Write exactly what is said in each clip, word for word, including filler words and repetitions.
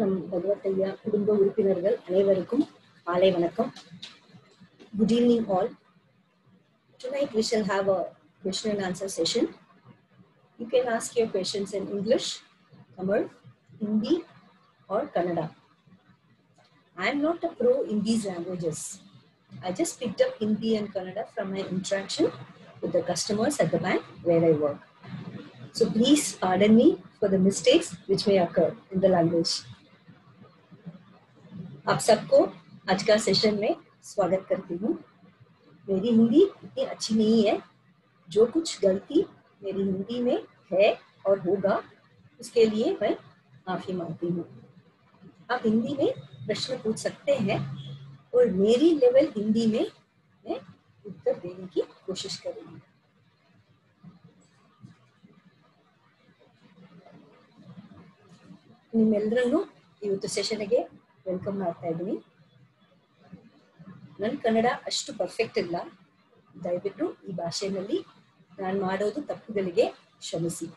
நம் பகவத்தையா குடும்ப உறுப்பினர்கள் அனைவருக்கும் மாலை வணக்கம். Good evening all. Tonight we shall have a question and answer session. You can ask your questions in English, Tamil, Hindi or Kannada. I am not a pro in these languages. I just picked up Hindi and Kannada from my interaction with the customers at the bank where I work. So please pardon me for the mistakes which may occur in the language. आप सबको आज का session में स्वागत करती हूँ. मेरी हिंदी इतनी अच्छी नहीं है. जो कुछ गलती मेरी हिंदी में है और होगा उसके लिए मैं माफी मांगती हूँ. आप हिंदी में प्रश्न पूछ सकते हैं और मेरी लेवल हिंदी में मैं उत्तर देने की कोशिश करूँगी. ನಿಮ್ಮೆಲ್ಲರನ್ನು ಇವತ್ತು ಸೆಷನ್ಗೆ ವೆಲ್ಕಮ್ ಮಾಡ್ತಾ ಇದ್ದೀನಿ. ನನ್ನ ಕನ್ನಡ ಅಷ್ಟು ಪರ್ಫೆಕ್ಟ್ ಇಲ್ಲ. ದಯವಿಟ್ಟು ಈ ಭಾಷೆಯಲ್ಲಿ ನಾನು ಮಾಡೋದು ತಪ್ಪುಗಳಿಗೆ ಕ್ಷಮಿಸಿ.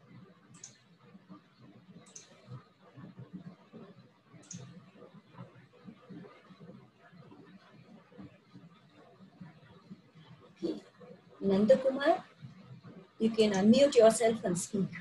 Nandakumar, you can unmute yourself and speak.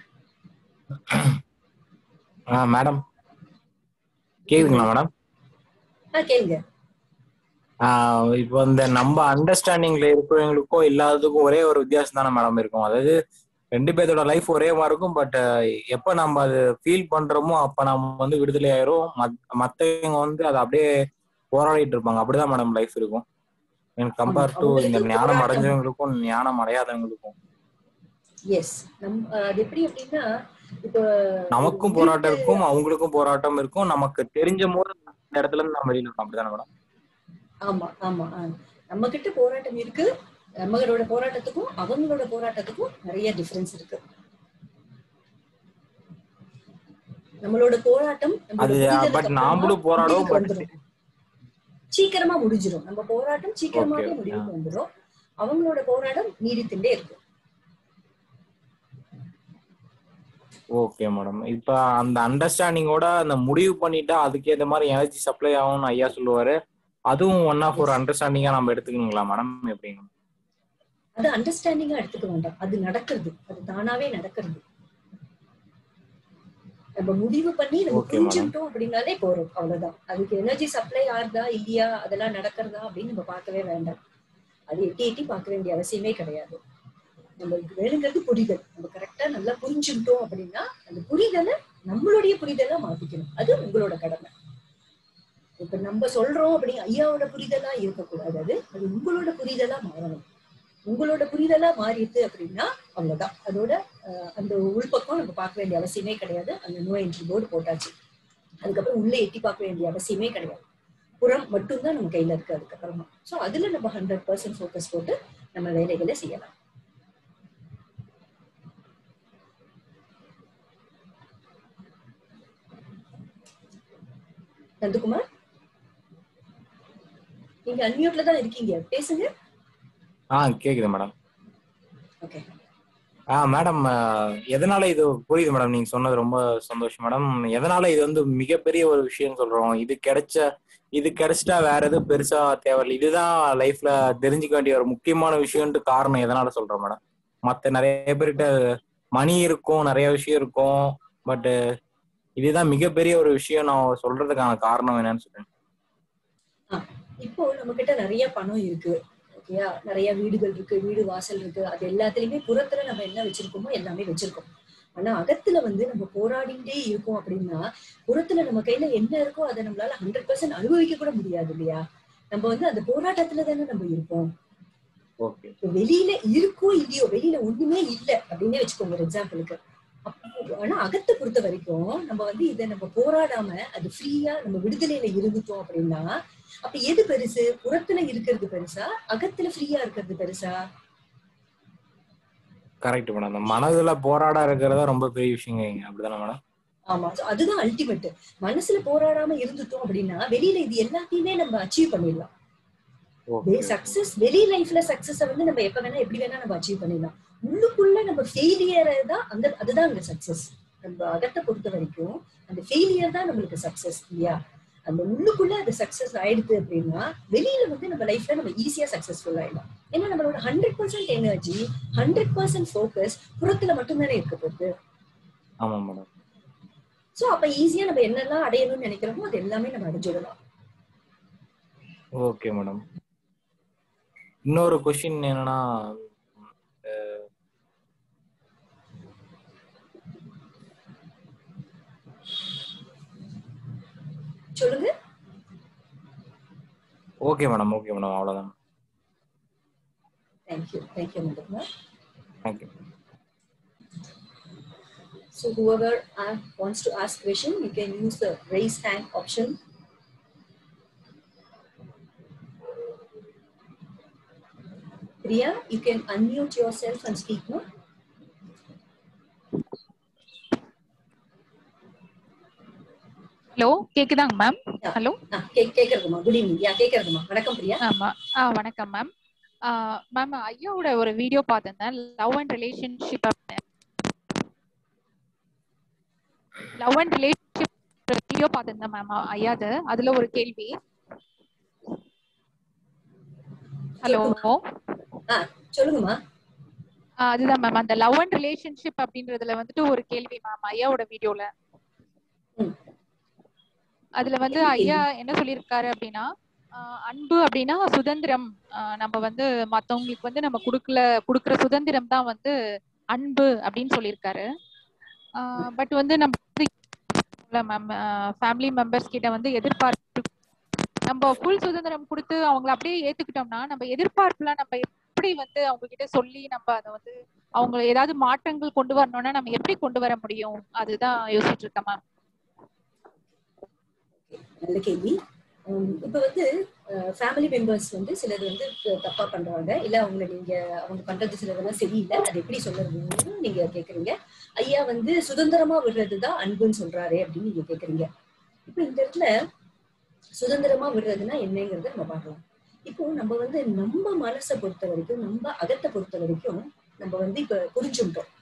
Ah, madam. கேக்குதுங்களா மேடம்? ஆ கேளுங்க. ஆஹ் இப்போ இந்த நம்ம அண்டர்ஸ்டாண்டிங்ல இருக்கிறவங்களுக்கும் இல்லாததுக்கும் ஒரே ஒரு வித்தியாசம் தானே மேடம் இருக்கும். அதாவது ரெண்டு பேர்த்தோட லைஃப் ஒரே மாதிரி இருக்கும். பட் எப்ப நம்ம அது ஃபீல் பண்றோமோ அப்ப நம்ம வந்து விடுதலை ஆயிரும். மத்தவங்க வந்து அதை அப்படியே போராடிட்டு இருப்பாங்க. அப்படிதான் மேடம் லைஃப் இருக்கும். கம்பேர் டு இந்த ஞானம் அடைஞ்சவங்களுக்கும் ஞானம் அடையாதவங்களுக்கும். எஸ், நம் அது எப்படி அப்படின்னா இப்போ நமக்கும் போராட்டம் இருக்கும், அவங்களுக்கும் போராட்டம் இருக்கும். நமக்கு தெரிஞ்ச போது இந்த இடத்துல இருந்து நம்ம வெளியில இருக்கோம். அப்படிதானே மேடம்? ஆமா ஆமா நம்ம கிட்ட போராட்டம் இருக்கு. நம்மளோட போராட்டத்துக்கும் அவங்களோட போராட்டத்துக்கும் நிறைய டிஃபரன்ஸ் இருக்கு. நம்மளோட போராட்டம் நாமளும் போராடுவோம், சீக்கிரமா முடிஞ்சிடும். நம்ம போராட்டம் சீக்கிரமாவே முடிவுக்கு வந்துடும். அவங்களோட போராட்டம் நீடித்துட்டே இருக்கும். Okay madam. இப்ப அந்த அண்டர்ஸ்டாண்டிங்கோட அந்த முடிவு பண்ணிட்டா அதுக்கேற்ற மாதிரி எனர்ஜி சப்ளை ஆகும்னு ஐயா சொல்லுவாரு. அதுவும் ஒன் ஆஃப் ஒரு அண்டர்ஸ்டாண்டிங்கா நம்ம எடுத்துக்கணுங்களா மேடம்? எப்படிங்க? அது அண்டர்ஸ்டாண்டிங்கா எடுத்துக்க வேண்டாம். அது நடக்கிறது, அது தானாவே நடக்கிறது. நம்ம முடிவு பண்ணி நம்ம புரிஞ்சுட்டோம் அப்படின்னாலே போறோம், அவ்வளவுதான். அதுக்கு எனர்ஜி சப்ளை ஆகுதா இல்லையா, அதெல்லாம் நடக்கிறதா அப்படின்னு நம்ம பார்க்கவே வேண்டாம். அது எட்டி எட்டி பார்க்க வேண்டிய அவசியமே கிடையாது. நம்மளுக்கு வேணுங்கிறது புரிதல். நம்ம கரெக்டா நல்லா புரிஞ்சுட்டோம் அப்படின்னா அந்த புரிதலை நம்மளுடைய புரிதலா மாத்திக்கணும். அது உங்களோட கடமை. இப்ப நம்ம சொல்றோம் அப்படி ஐயாவோட புரிதலா இருக்கக்கூடாது. அது அது உங்களோட புரிதலா மாறணும். உங்களோட புரிதலா மாறிடுது அப்படின்னா அவ்வளவுதான். அதோட அந்த உள்பக்கம் நம்ம பார்க்க வேண்டிய அவசியமே கிடையாது. அந்த நோ என்ட்ரி போர்டு போட்டாச்சு. அதுக்கப்புறம் உள்ள எட்டி பார்க்க வேண்டிய அவசியமே கிடையாது. புறம் மட்டும்தான் நம்ம கையில இருக்கு. அதுக்கப்புறமா சோ அதுல நம்ம ஹண்ட்ரட் பர்சன்ட் ஃபோக்கஸ் போட்டு நம்ம வேலைகளை செய்யலாம். நந்தகுமார், நீங்க அன்மியூட்ல தான் இருக்கீங்க, பேசுங்க. ஆ கேக்குது மேடம். ஓகே. ஆ மேடம், எதனால இது புரியுது மேடம். நீங்க சொன்னது ரொம்ப சந்தோஷம் மேடம். எதனால இது வந்து மிகப்பெரிய ஒரு விஷயம் சொல்றோம். இது கிடைச்ச இது கிடைச்சிட்டா வேற எதுவும் பெருசா தேவையில்லை, இதுதான் லைஃப்ல தெரிஞ்சுக்க வேண்டிய ஒரு முக்கியமான விஷயம்ட்டு காரணம் எதனால சொல்றோம் மேடம்? மத்த நிறைய பேர்கிட்ட மணி இருக்கும், நிறைய விஷயம் இருக்கும். பட் இதுதான் மிகப்பெரிய ஒரு விஷயம் நான் சொல்றதுக்கான காரணம் என்னன்னு சொல்றேன். இப்போ நம்ம கிட்ட நிறைய பணம் இருக்கு, ஓகேயா, நிறைய வீடுகள் இருக்கு, வீடு வாசல் இருக்கு. அது எல்லாத்துலயுமே புறத்துல நம்ம என்ன வச்சிருக்கோமோ எல்லாமே வச்சிருக்கோம். ஆனா அகத்துல வந்து நம்ம போராடிட்டே இருக்கோம் அப்படின்னா புறத்துல நம்ம கையில என்ன இருக்கோ அதை நம்மளால ஹண்ட்ரட் பர்சன்ட் அனுபவிக்க கூட முடியாது இல்லையா? நம்ம வந்து அந்த போராட்டத்துல தானே நம்ம இருப்போம். வெளியில இருக்கோ இல்லையோ, வெளியில ஒண்ணுமே இல்லை அப்படின்னே வச்சுக்கோங்க ஒரு எக்ஸாம்பிளுக்கு. ஆனா அகத்தை பொறுத்த வரைக்கும் நம்ம வந்து இதை நம்ம போராடாம அது ஃப்ரீயா நம்ம விடுதலையில இருந்துட்டோம் அப்படின்னா அப்ப எது பெருசு? புறத்துல இருக்கிறது பெருசா, அகத்துல ஃப்ரீயா இருக்கிறது பெருசா? Correct madam. அந்த மனதுல போராட இருக்கிறதா ரொம்ப பெரிய விஷயங்க. அப்படிதானே மேடம்? ஆமா, அதுதான் அல்டிமேட். மனசுல போராடாம இருந்துட்டோம் அப்படின்னா வெளியில இது எல்லாத்தையுமே நம்ம அச்சீவ் பண்ணிடலாம். சக்சஸ் வெளி லைஃப்ல சக்சஸ் வந்து நம்ம எப்ப வேணா எப்படி வேணா நம்ம அச்சீவ் பண்ணிடலாம். உள்ளுக்குள்ள நம்ம ஃபெயிலியர் தான் அந்த அதுதான் அங்க சக்சஸ். நம்ம அகத்தை பொறுத்த வரைக்கும் அந்த ஃபெயிலியர் தான் நம்மளுக்கு சக்சஸ் இல்லையா. அந்த உள்ளுக்குள்ள அது சக்சஸ் ஆயிடுது அப்படின்னா வெளியில வந்து நம்ம லைஃப்ல நம்ம ஈஸியா சக்சஸ்ஃபுல் ஆயிடலாம். ஏன்னா நம்மளோட hundred percent energy hundred percent focus புறத்துல மட்டும்தானே இருக்க போகுது. ஆமா மேடம். சோ அப்ப ஈஸியா நம்ம என்னெல்லாம் அடையணும்னு நினைக்கிறோமோ அது எல்லாமே நம்ம அடைஞ்சிடலாம். Okay madam. இன்னொரு கொஸ்டின் என்னன்னா, சொல்லுங்க. ஓகே மேடம், ஓகே மேடம், அவ்வளவுதான். Thank you, thank you madam. Thank you. So whoever uh, wants to ask question, you can use the raise hand option. Priya, you can unmute yourself and speak now. Hello, கேக்குதாங்க ma'am? Hello, கேக்குறதுமா? Good evening. Yeah கேக்குறதுமா. வணக்கம் பிரியா. ஆமா, ஆ வணக்கம் ma'am. Ma'am, ஐயாவோட ஒரு video பார்த்திருந்தேன், love and relationship love and relationship video பார்த்திருந்தேன் மேம் ஐயாது. அதுல ஒரு கேள்வி. ஹலோ, சொல்லுங்கம்மா. அதுதான் மேம், அந்த லவ் அண்ட் ரிலேஷன்ஷிப் அப்படின்றதுல வந்துட்டு ஒரு கேள்வி மேம் ஐயாவோட வீடியோல. அதுல வந்து ஐயா என்ன சொல்லியிருக்காரு அப்படின்னா, அன்பு அப்படின்னா சுதந்திரம். நம்ம வந்து மத்தவங்களுக்கு வந்து நம்ம குடுக்கல குடுக்குற சுதந்திரம் தான் வந்து அன்பு அப்படின்னு சொல்லியிருக்காரு. பட் வந்து நம்ம மேம் ஃபேமிலி மெம்பர்ஸ் கிட்ட வந்து எதிர்பார்ப்பு, நம்ம ஃபுல் சுதந்திரம் கொடுத்து அவங்களை அப்படியே ஏத்துக்கிட்டோம்னா நம்ம எதிர்பார்ப்புலாம் நம்ம எப்படி வந்து அவங்க கிட்ட சொல்லி நம்ம அதை வந்து அவங்க ஏதாவது மாற்றங்கள் கொண்டு வரணும்னா நம்ம எப்படி கொண்டு வர முடியும்? அதுதான் யோசிச்சுட்டு இருக்கேன் மேம். நல்ல கேள்வி. இப்ப வந்து ஃபேமிலி மெம்பர்ஸ் வந்து சிலது வந்து தப்பா பண்றாங்க, இல்ல அவங்களை நீங்க அவங்க பண்றது சிலதெல்லாம் சரியில்லை, அது எப்படி சொல்றதுன்னு நீங்க கேக்குறீங்க. ஐயா வந்து சுதந்திரமா விடுறதுதான் அன்புன்னு சொல்றாரு அப்படின்னு நீங்க கேக்குறீங்க. இப்ப இந்த இடத்துல சுதந்திரமா விடுறதுன்னா என்னங்கிறத நம்ம பார்க்கலாம். இப்போ நம்ம வந்து நம்ம மனசை பொறுத்த வரைக்கும், நம்ம அகத்தை பொறுத்த வரைக்கும் நம்ம வந்து இப்ப புரிஞ்சுட்டோம்,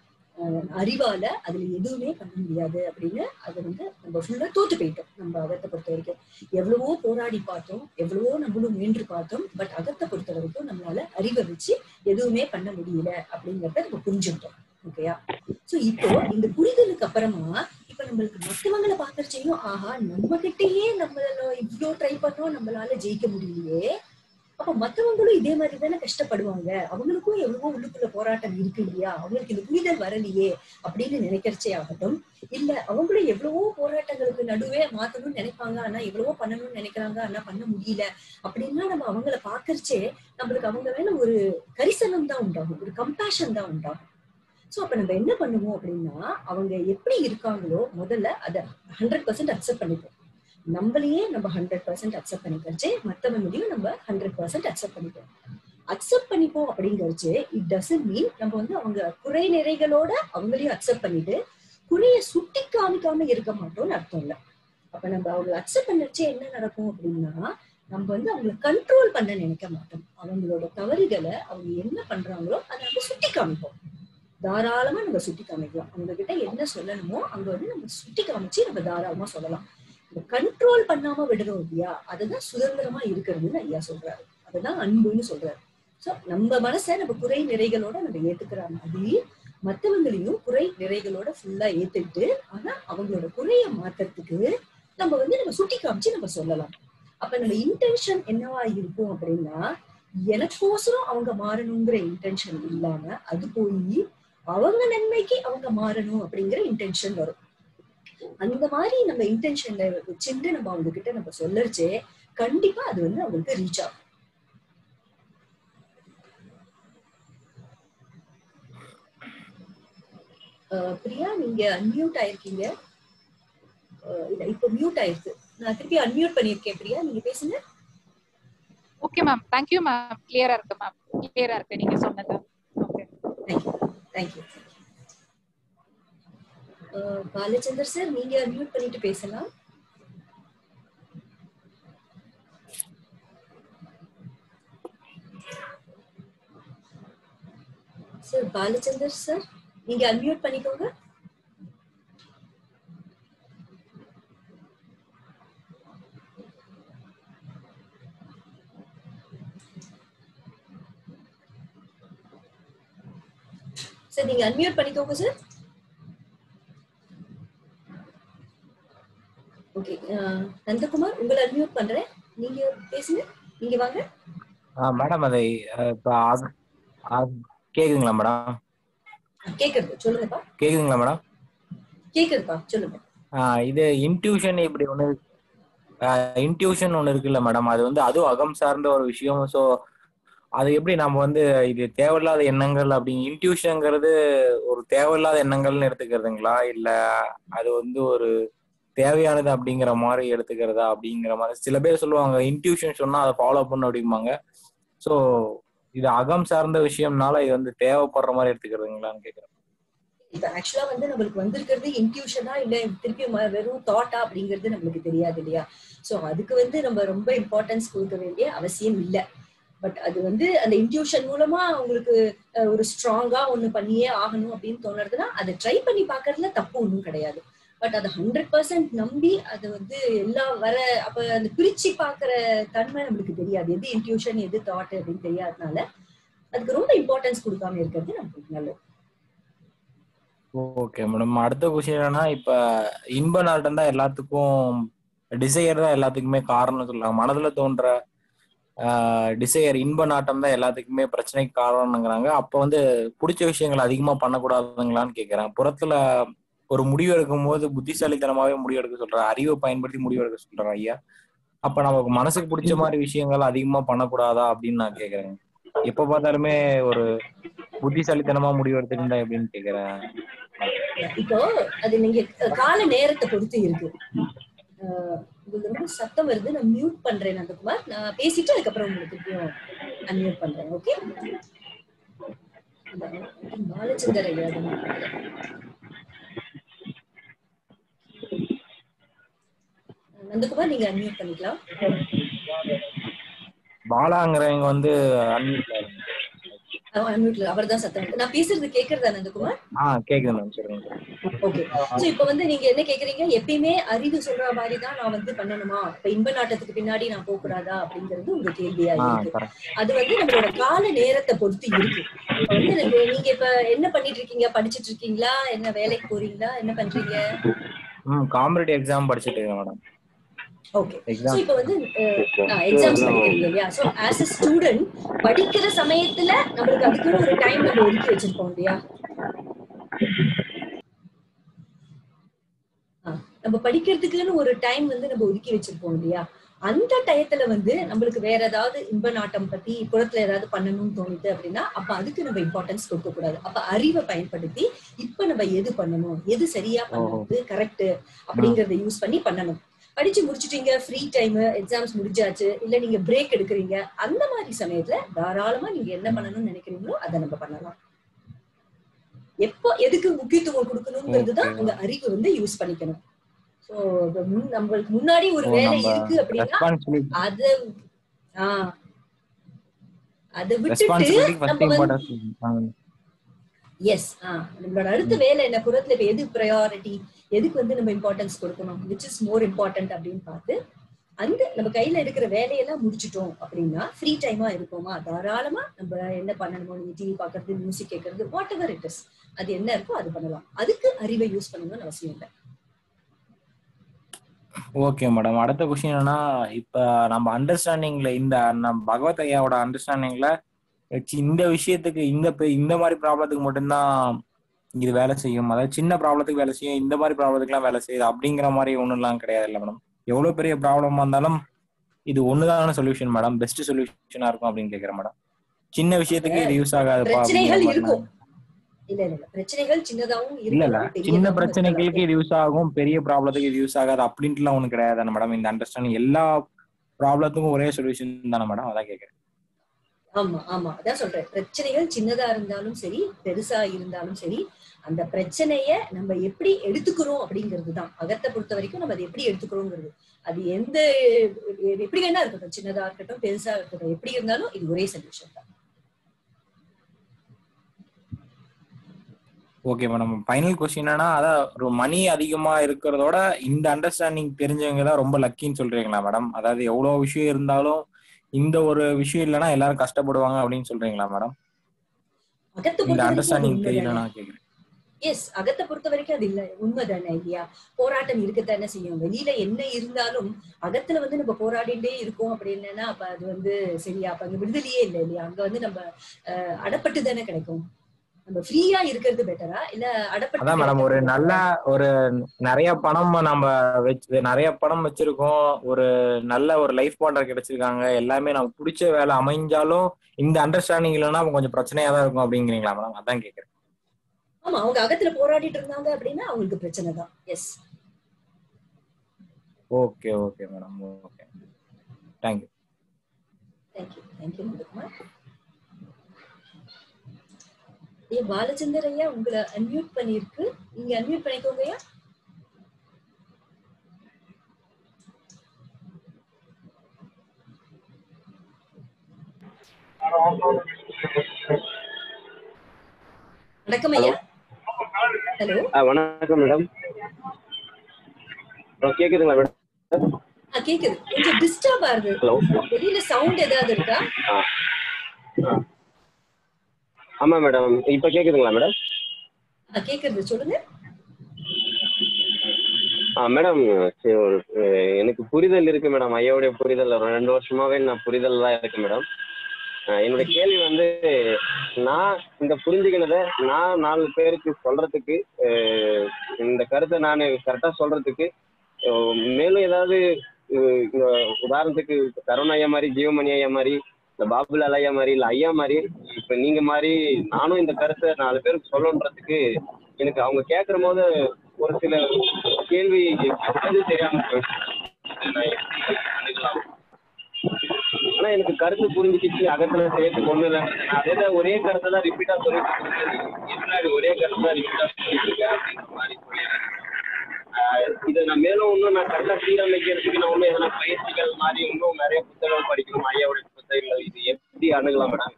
அறிவால அதுல எதுவுமே பண்ண முடியாது அப்படின்னு. அதை வந்து நம்ம ஃபுல்லா தோத்து போயிட்டோம். நம்ம அகத்தை பொறுத்த வரைக்கும் எவ்வளவோ போராடி பார்த்தோம், எவ்வளவோ நம்மளும் முயன்று பார்த்தோம். பட் அகத்தை பொறுத்த வரைக்கும் நம்மளால அறிவை வச்சு எதுவுமே பண்ண முடியல அப்படிங்கறத நம்ம புரிஞ்சுட்டோம். ஓகேயா? சோ இப்போ இந்த புரிதலுக்கு அப்புறமா இப்ப நம்மளுக்கு மத்தவங்களை பாக்குறச்சையும், ஆஹா நம்ம கிட்டயே நம்மளால இவ்வளவு ட்ரை பண்ணோம், நம்மளால ஜெயிக்க முடியலையே, அப்ப மத்தவங்களும் இதே மாதிரி தானே கஷ்டப்படுவாங்க, அவங்களுக்கும் எவ்வளவோ உள்ளுக்குள்ள போராட்டம் இருக்கு இல்லையா, அவங்களுக்கு இந்த புரிதல் வரலையே அப்படின்னு நினைக்கிறச்சே ஆகட்டும், இல்ல அவங்களும் எவ்வளவோ போராட்டங்களுக்கு நடுவே மாத்தணும்னு நினைப்பாங்க, ஆனா எவ்வளவோ பண்ணணும்னு நினைக்கிறாங்க, ஆனா பண்ண முடியல அப்படின்னா நம்ம அவங்களை பாக்குறச்சே நம்மளுக்கு அவங்க மேல ஒரு கரிசனம் தான் உண்டாகும், ஒரு கம்பேஷன் தான் உண்டாகும். சோ அப்ப நம்ம என்ன பண்ணுவோம் அப்படின்னா, அவங்க எப்படி இருக்காங்களோ முதல்ல அதை ஹண்ட்ரட் பர்சன்ட் அக்செப்ட் பண்ணிப்போம். நம்மளையே நம்ம ஹண்ட்ரட் பர்சன்ட் அக்செப்ட் பண்ணிக்கிறச்சு மற்றவங்களையும் நம்ம ஹண்ட்ரட் பர்சன்ட் அக்செப்ட் பண்ணிப்போம். அக்செப்ட் பண்ணிப்போம் அப்படிங்கிறச்சு இட் டசன்ட் மீன் நம்ம வந்து அவங்க குறை நிறைகளோட அவங்களையும் அக்செப்ட் பண்ணிட்டு குறைய சுட்டி காமிக்காம இருக்க மாட்டோம்னு அர்த்தம் இல்லை. அப்ப நம்ம அவங்களை அக்செப்ட் பண்ணச்சே என்ன நடக்கும் அப்படின்னா, நம்ம வந்து அவங்களை கண்ட்ரோல் பண்ண நினைக்க மாட்டோம். அவங்களோட தவறுகளை அவங்க என்ன பண்றாங்களோ அதை நம்ம சுட்டி காமிப்போம். தாராளமா நம்ம சுட்டி காமிக்கலாம். அவங்க கிட்ட என்ன சொல்லணுமோ அங்க வந்து நம்ம சுட்டி காமிச்சு நம்ம தாராளமா சொல்லலாம். கண்ட்ரோல் பண்ணாம விடுறோம் இல்லையா, அதுதான் சுதந்திரமா இருக்கிறதுன்னு ஐயா சொல்றாரு. அதுதான் அன்புன்னு சொல்றாரு. சோ நம்ம மனசை நம்ம குறை நிறைகளோட நம்ம ஏத்துக்கிற மாதிரி மத்தவங்களையும் குறை நிறைகளோட ஃபுல்லா ஏத்துக்கிட்டு, ஆனா அவங்களோட குறைய மாத்துறதுக்கு நம்ம வந்து நம்ம சுட்டி காமிச்சு நம்ம சொல்லலாம். அப்ப நம்ம இன்டென்ஷன் என்னவா இருக்கும் அப்படின்னா, எனக்கோசரம் அவங்க மாறணுங்கிற இன்டென்ஷன் இல்லாம அது போய் அவங்க நன்மைக்கு அவங்க மாறணும் அப்படிங்கிற இன்டென்ஷன் வரும். அந்த மாதிரி நம்ம இன்டென்ஷன்ல வச்சுட்டு நம்ம அவங்க கிட்ட நம்ம சொல்லச்சே கண்டிப்பா அது வந்து அவங்களுக்கு ரீச் ஆகும். பிரியா, நீங்க அன்மியூட் ஆயிருக்கீங்க. இல்ல இப்ப மியூட் ஆயிருக்கு. நான் திருப்பி அன்மியூட் பண்ணிருக்கேன். பிரியா நீங்க பேசுங்க. Okay ma'am, thank you ma'am. கிளியரா இருக்கு மேம், கிளியரா இருக்கு நீங்க சொன்னது. Okay, thank you thank you. Balachandar sir, நீங்க அன்மியூட் பண்ணிட்டு பேசலாம். சார் பாலச்சந்தர் சார், நீங்க அன்மியூட் பண்ணிக்கோங்க. சார் நீங்க அன்மியூட் பண்ணிக்கோங்க சார். ஓகே, நந்தகுமார் உங்களை அன்மியூட் பண்றேன், நீங்க பேசுங்க, நீங்க வாங்க. மேடம் அதை இப்போ கேக்குதுங்களா மேடம்? கேக்குது, சொல்லுங்கப்பா. கேக்குதுங்களா மேடம்? கேக்குதுப்பா, சொல்லுங்க. இது இன்ட்யூஷன் இப்படி ஒண்ணு இன்ட்யூஷன் ஒண்ணு இருக்குல்ல மேடம், அது வந்து அதுவும் அகம் சார்ந்த ஒரு விஷயம். ஸோ அது எப்படி நம்ம வந்து இது தேவையில்லாத எண்ணங்கள் அப்படி இன்ட்யூஷன்ங்கிறது ஒரு தேவையில்லாத எண்ணங்கள்னு எடுத்துக்கிறதுங்களா, இல்ல அது வந்து ஒரு தேவையானது அப்படிங்கிற மாதிரி எடுத்துக்கிறதா அப்படிங்கிற மாதிரி சில பேர் சொல்லுவாங்க. இன்ட்யூஷன் சொன்னா அதை ஃபாலோ பண்ண அப்படிம்பாங்க. ஸோ இது அகம் சார்ந்த விஷயம்னால இது வந்து தேவைப்படுற மாதிரி எடுத்துக்கிறதுங்களான்னு கேட்குறேன். இப்ப ஆக்சுவலா வந்து நம்மளுக்கு வந்திருக்கிறது இன்ட்யூஷனா இல்ல திருப்பி வெறும் தாட்டா அப்படிங்கிறது நம்மளுக்கு தெரியாது இல்லையா. சோ அதுக்கு வந்து நம்ம ரொம்ப இம்பார்ட்டன்ஸ் கொடுக்க வேண்டிய அவசியம் இல்லை. பட் அது வந்து அந்த இன்ட்யூஷன் மூலமா உங்களுக்கு ஒரு ஸ்ட்ராங்கா ஒண்ணு பண்ணியே ஆகணும் அப்படின்னு தோணுறதுன்னா அதை ட்ரை பண்ணி பாக்குறதுல தப்பு ஒன்றும் கிடையாது. பட் அதை ஹண்ட்ரட் பர்சன்ட் நம்பி அது வந்து எல்லாம் வர அப்ப அந்த பிரிச்சு பாக்குற தன்மை நம்மளுக்கு தெரியாது, எது இன்ட்யூஷன் எது தாட் அப்படின்னு தெரியாதனால அதுக்கு ரொம்ப இம்பார்ட்டன்ஸ் கொடுக்காம இருக்கிறது நமக்கு நல்லது. ஓகே மேடம், அடுத்த கொஸ்டின் என்னன்னா, இப்ப இன்ப நாட்டம் தான் எல்லாத்துக்கும் டிசையர் தான் எல்லாத்துக்குமே காரணம் சொல்றாங்க. மனதுல தோன்ற ஆஹ் டிசையர் இன்ப நாட்டம் தான் எல்லாத்துக்குமே பிரச்சனைக்கு காரணம்ங்கிறாங்க. அப்ப வந்து பிடிச்ச விஷயங்கள் அதிகமா பண்ணக்கூடாதுங்களான்னு கேட்கிறேன். புறத்துல ஒரு முடிவு எடுக்கும் போது புத்திசாலித்தனமாவே முடிவு எடுக்க சொல்ற, அறிவை பயன்படுத்தி முடிவு எடுக்க சொல்றேன் ஐயா. அப்ப நமக்கு மனசுக்கு பிடிச்ச மாதிரி விஷயங்கள் அதிகமா பண்ணக்கூடாதா அப்படின்னு நான் கேக்குறேன். எப்ப பார்த்தாலுமே ஒரு புத்திசாலித்தனமா முடிவு எடுத்துருந்தா எப்படின்னு கேக்குறேன். இப்போ அது நீங்க கால நேரத்தை பொறுத்து இருக்கு. உங்களுக்கு ரொம்ப சத்தம் வருது, நான் மியூட் பண்றேன் நந்தகுமார். நான் பேசிட்டு அதுக்கப்புறம் உங்களுக்கு அன்மியூட் பண்றேன். ஓகே, பாலச்சந்தர் ஐயா நந்தகுமார் நீங்க அன்மியூட் பண்ணிக்கலாம். பாலாங்கிறவங்க வந்து அன்மியூட்ல அவர் தான் சத்தம். நான் பேசுறது கேக்குறதா நந்தகுமார்? ஆஹ் கேக்குது மேம், சொல்லுங்க. ஓகே, சோ இப்போ வந்து நீங்க என்ன கேக்குறீங்க, எப்பயுமே அறிவு சொல்ற மாதிரி தான் நான் வந்து பண்ணணுமா, இப்ப இன்ப நாட்டத்துக்கு பின்னாடி நான் போக கூடாதா அப்படிங்கிறது உங்க கேள்வியா இருக்கு. அது வந்து நம்மளோட கால நேரத்தை பொறுத்து இருக்கு. வந்து நீங்க இப்ப என்ன பண்ணிட்டு இருக்கீங்க, படிச்சிட்டு இருக்கீங்களா, என்ன வேலைக்கு போறீங்களா, என்ன பண்றீங்க? காம்படிட்டிவ் எக்ஸாம் படிச்சிட்டு இருக்கேன் மேடம். ஓகே, சோ இப்போ வந்து எக்ஸாம்ஸ் படிக்கிறீங்க இல்லையா. சோ ஆஸ் a ஸ்டூடெண்ட் படிக்கிற சமயத்துல நம்மளுக்கு அதுக்குன்னு ஒரு டைம் நம்ம ஒதுக்கி வச்சிருப்போம் இல்லையா. நம்ம படிக்கிறதுக்குன்னு ஒரு டைம் வந்து நம்ம ஒதுக்கி வச்சிருப்போம் இல்லையா. அந்த டயத்துல வந்து நம்மளுக்கு வேற ஏதாவது இன்ப நாட்டம் பத்தி புறத்துல ஏதாவது பண்ணணும்னு தோணுது அப்படின்னா அப்ப அதுக்கு நம்ம இம்பார்ட்டன்ஸ் கொடுக்க கூடாது. அப்ப அறிவை பயன்படுத்தி இப்ப நம்ம எது பண்ணணும், எது சரியா பண்ணது கரெக்ட் அப்படிங்கறத யூஸ் பண்ணி பண்ணணும். படிச்சு முடிச்சுட்டீங்க, ஃப்ரீ டைம், எக்ஸாம்ஸ் முடிஞ்சாச்சு, இல்ல நீங்க பிரேக் எடுக்கிறீங்க, அந்த மாதிரி சமயத்துல தாராளமா நீங்க என்ன பண்ணணும்னு நினைக்கிறீங்களோ அதை நம்ம பண்ணலாம். எப்போ எதுக்கு முக்கியத்துவம் கொடுக்கணும்ங்கிறதுதான் உங்க அறிவு வந்து யூஸ் பண்ணிக்கணும். சோ நம்மளுக்கு முன்னாடி ஒரு வேலை இருக்கு அப்படின்னா அத ஆஹ் அதை விட்டுட்டு நம்ம எஸ் ஆஹ் நம்மளோட அடுத்த வேலை என்ன, புறத்துல இப்ப எது ப்ரையாரிட்டி, எதுக்கு வந்து நம்ம இம்பார்ட்டன்ஸ் கொடுக்கணும், விச் இஸ் மோர் இம்பார்ட்டன்ட் அப்படின்னு பார்த்து அந்த நம்ம கையில இருக்கிற வேலையெல்லாம் முடிச்சுட்டோம் அப்படின்னா ஃப்ரீ டைமா இருக்கோமா, தாராளமா நம்ம என்ன பண்ணணுமோ, நீங்க டிவி பாக்குறது, மியூசிக் கேட்கறது, வாட் எவர் இட் இஸ், அது என்ன இருக்கோ அது பண்ணலாம். அதுக்கு அறிவை யூஸ் பண்ணணும்னு அவசியம் இல்லை. ஓகே மேடம், அடுத்த கொஸ்டின் என்னன்னா, இப்ப நம்ம அண்டர்ஸ்டாண்டிங்ல இந்த நம்ம பகவத் ஐயாவோட அண்டர்ஸ்டாண்டிங்ல இந்த விஷயத்துக்கு இந்த இந்த மாதிரி ப்ராப்ளத்துக்கு மட்டும்தான் இது வேலை செய்யும், அதாவது சின்ன ப்ராப்ளத்துக்கு வேலை செய்யும், இந்த மாதிரி ப்ராப்ளத்துக்கு எல்லாம் வேலை செய்யுது அப்படிங்கிற மாதிரி ஒண்ணும் எல்லாம் கிடையாது இல்ல மேடம். எவ்வளவு பெரிய ப்ராப்ளமா இருந்தாலும் இது ஒண்ணுதான சொல்யூஷன் மேடம், பெஸ்ட் சொல்யூஷனா இருக்கும் அப்படின்னு கேக்குறேன் மேடம். சின்ன விஷயத்துக்கு இது யூஸ் ஆகாதுப்பா இருக்கும். இல்ல இல்ல பிரச்சனைகள் சின்னதாவும் இல்ல இல்ல சின்ன பிரச்சனைகளுக்கு இது யூஸ் ஆகும், பெரிய ப்ராப்ளத்துக்கு இது யூஸ் ஆகாது அப்படின்ட்டு எல்லாம் ஒண்ணு கிடையாது மேடம். இந்த அண்டர்ஸ்டாண்டிங் எல்லா ப்ராப்ளத்துக்கும் ஒரே சொல்யூஷன் தானே மேடம், அதான் கேக்குறேன். ஆமா ஆமா அதான் சொல்றேன், பிரச்சனைகள் சின்னதா இருந்தாலும் சரி பெருசா இருந்தாலும் சரி அந்த பிரச்சனைய நம்ம எப்படி எடுத்துக்கிறோம் அப்படிங்கிறதுதான் அகத்தை பொறுத்த வரைக்கும். நம்ம அதை எப்படி எடுத்துக்கிறோங்கிறது, அது எந்த எப்படி வேணா இருக்கட்டும், சின்னதா இருக்கட்டும் பெருசா இருக்கட்டும், எப்படி இருந்தாலும் இது ஒரே சொல்யூஷன் தான். ஓகே மேடம், ஃபைனல் கொஸ்டின் என்னன்னா, அதான் ஒரு மணி அதிகமா இருக்கிறதோட இந்த அண்டர்ஸ்டாண்டிங் தெரிஞ்சவங்க தான் ரொம்ப லக்கின்னு சொல்றீங்களா மேடம்? அதாவது எவ்வளவு விஷயம் இருந்தாலும் இந்த ஒரு விஷயம் இல்லைன்னா எல்லாரும் கஷ்டப்படுவாங்க அப்படின்னு சொல்றீங்களா மேடம்? அகத்தை இந்த பொறுத்த வரைக்கும் அது அண்டர்ஸ்டாண்டிங் உண்மைதானே. தெரியலனா கேக்குறேன். எஸ், அகத்தை பொறுத்த வரைக்கும் அது இல்ல உண்மைதானே இல்லையா? போராட்டம் இருக்கத்தானே செய்யும். வெளியில என்ன இருந்தாலும் அகத்துல வந்து நம்ம போராடிட்டே இருக்கோம் அப்படின்னா அப்ப அது வந்து சரியா? அப்ப அங்க விடுதலையே இல்லை இல்லையா? அங்க வந்து நம்ம அஹ் அடப்பட்டு தானே கிடைக்கும். நம்ம ஃப்ரீயா இருக்கிறது பெட்டரா இல்ல அடப்பட்டு அதான் மேடம், ஒரு கிடைக்கிறது நல்ல பெட்டரா? ஒரு நிறைய பணம் நம்ம வச்சு நிறைய பணம் வச்சிருக்கோம், ஒரு நல்ல ஒரு லைஃப் பார்ட்னர் கிடைச்சிருக்காங்க, எல்லாமே நமக்கு பிடிச்ச வேலை அமைஞ்சாலும் இந்த அண்டர்ஸ்டாண்டிங் இல்லைன்னா கொஞ்சம் பிரச்சனையா தான் இருக்கும் அப்படிங்கிறீங்களா மேடம்? அதான் கேட்கறேன். ஆமா, அவங்க அகத்துல போராடிட்டு இருந்தாங்க அப்படின்னா அவங்களுக்கு பிரச்சனை தான். Yes. Okay okay madam, okay, thank you. Thank you thank you Muthukumar. ஏ பாலச்சந்தர் ஐயா, உங்களை அன்மியூட் பண்ணிருக்கு, நீங்க அன்மியூட் பண்ணிக்கோங்க ஐயா. வணக்கம் ஐயா. ஹலோ, வணக்கம் மேடம். கேக்குதுங்களா மேடம்? கேக்குது. கொஞ்சம் டிஸ்டர்ப் ஆகுது. ஹலோ, வெளியில சவுண்ட் ஏதாவது இருக்கா? ஆமா மேடம், இப்ப கேக்குதுங்களா மேடம்? கேக்குது, சொல்லுங்க. மேடம், எனக்கு புரிதல் இருக்கு மேடம், ஐயாவுடைய புரிதல் ரெண்டு வருஷமாவே நான் புரிதல் தான் இருக்கு மேடம். என்னோட கேள்வி வந்து, நான் இந்த புரிஞ்சுக்கினதை நான் நாலு பேருக்கு சொல்றதுக்கு, இந்த கருத்தை நான் கரெக்டா சொல்றதுக்கு மேலும் ஏதாவது உதாரணத்துக்கு கருண் ஐயா மாதிரி, ஜீவமணி ஐயா மாதிரி, இந்த பாபுலால் ஐயா மாதிரி, இல்ல ஐயா மாதிரி, இப்ப நீங்க மாதிரி நானும் இந்த கருத்தை நாலு பேருக்கு சொல்லணுன்றதுக்கு எனக்கு அவங்க கேட்கிற போது ஒரு சில கேள்வி தெரியாம ஆனா எனக்கு கருத்து புரிஞ்சுக்கிச்சு, அகத்துல சேர்த்து கொண்டு அதே ஒரே கருத்தை தான் ரிப்பீட்டா சொல்லிட்டு ஒரே கருத்து தான் ரிப்பீட்டா சொல்லிட்டு இருக்கேன் அப்படின்ற மாதிரி சொல்லிடுறேன். இதை நான் மேலும் இன்னும் நான் கரெக்டா சீரமைக்கிறதுக்கு நான் இன்னும் எதனா பயிற்சிகள் மாதிரி இன்னும் நிறைய புத்தகங்கள் படிக்கணும், ஐயாவுடைய புத்தகங்கள், இது எப்படி அணுகலாம் மேடம்?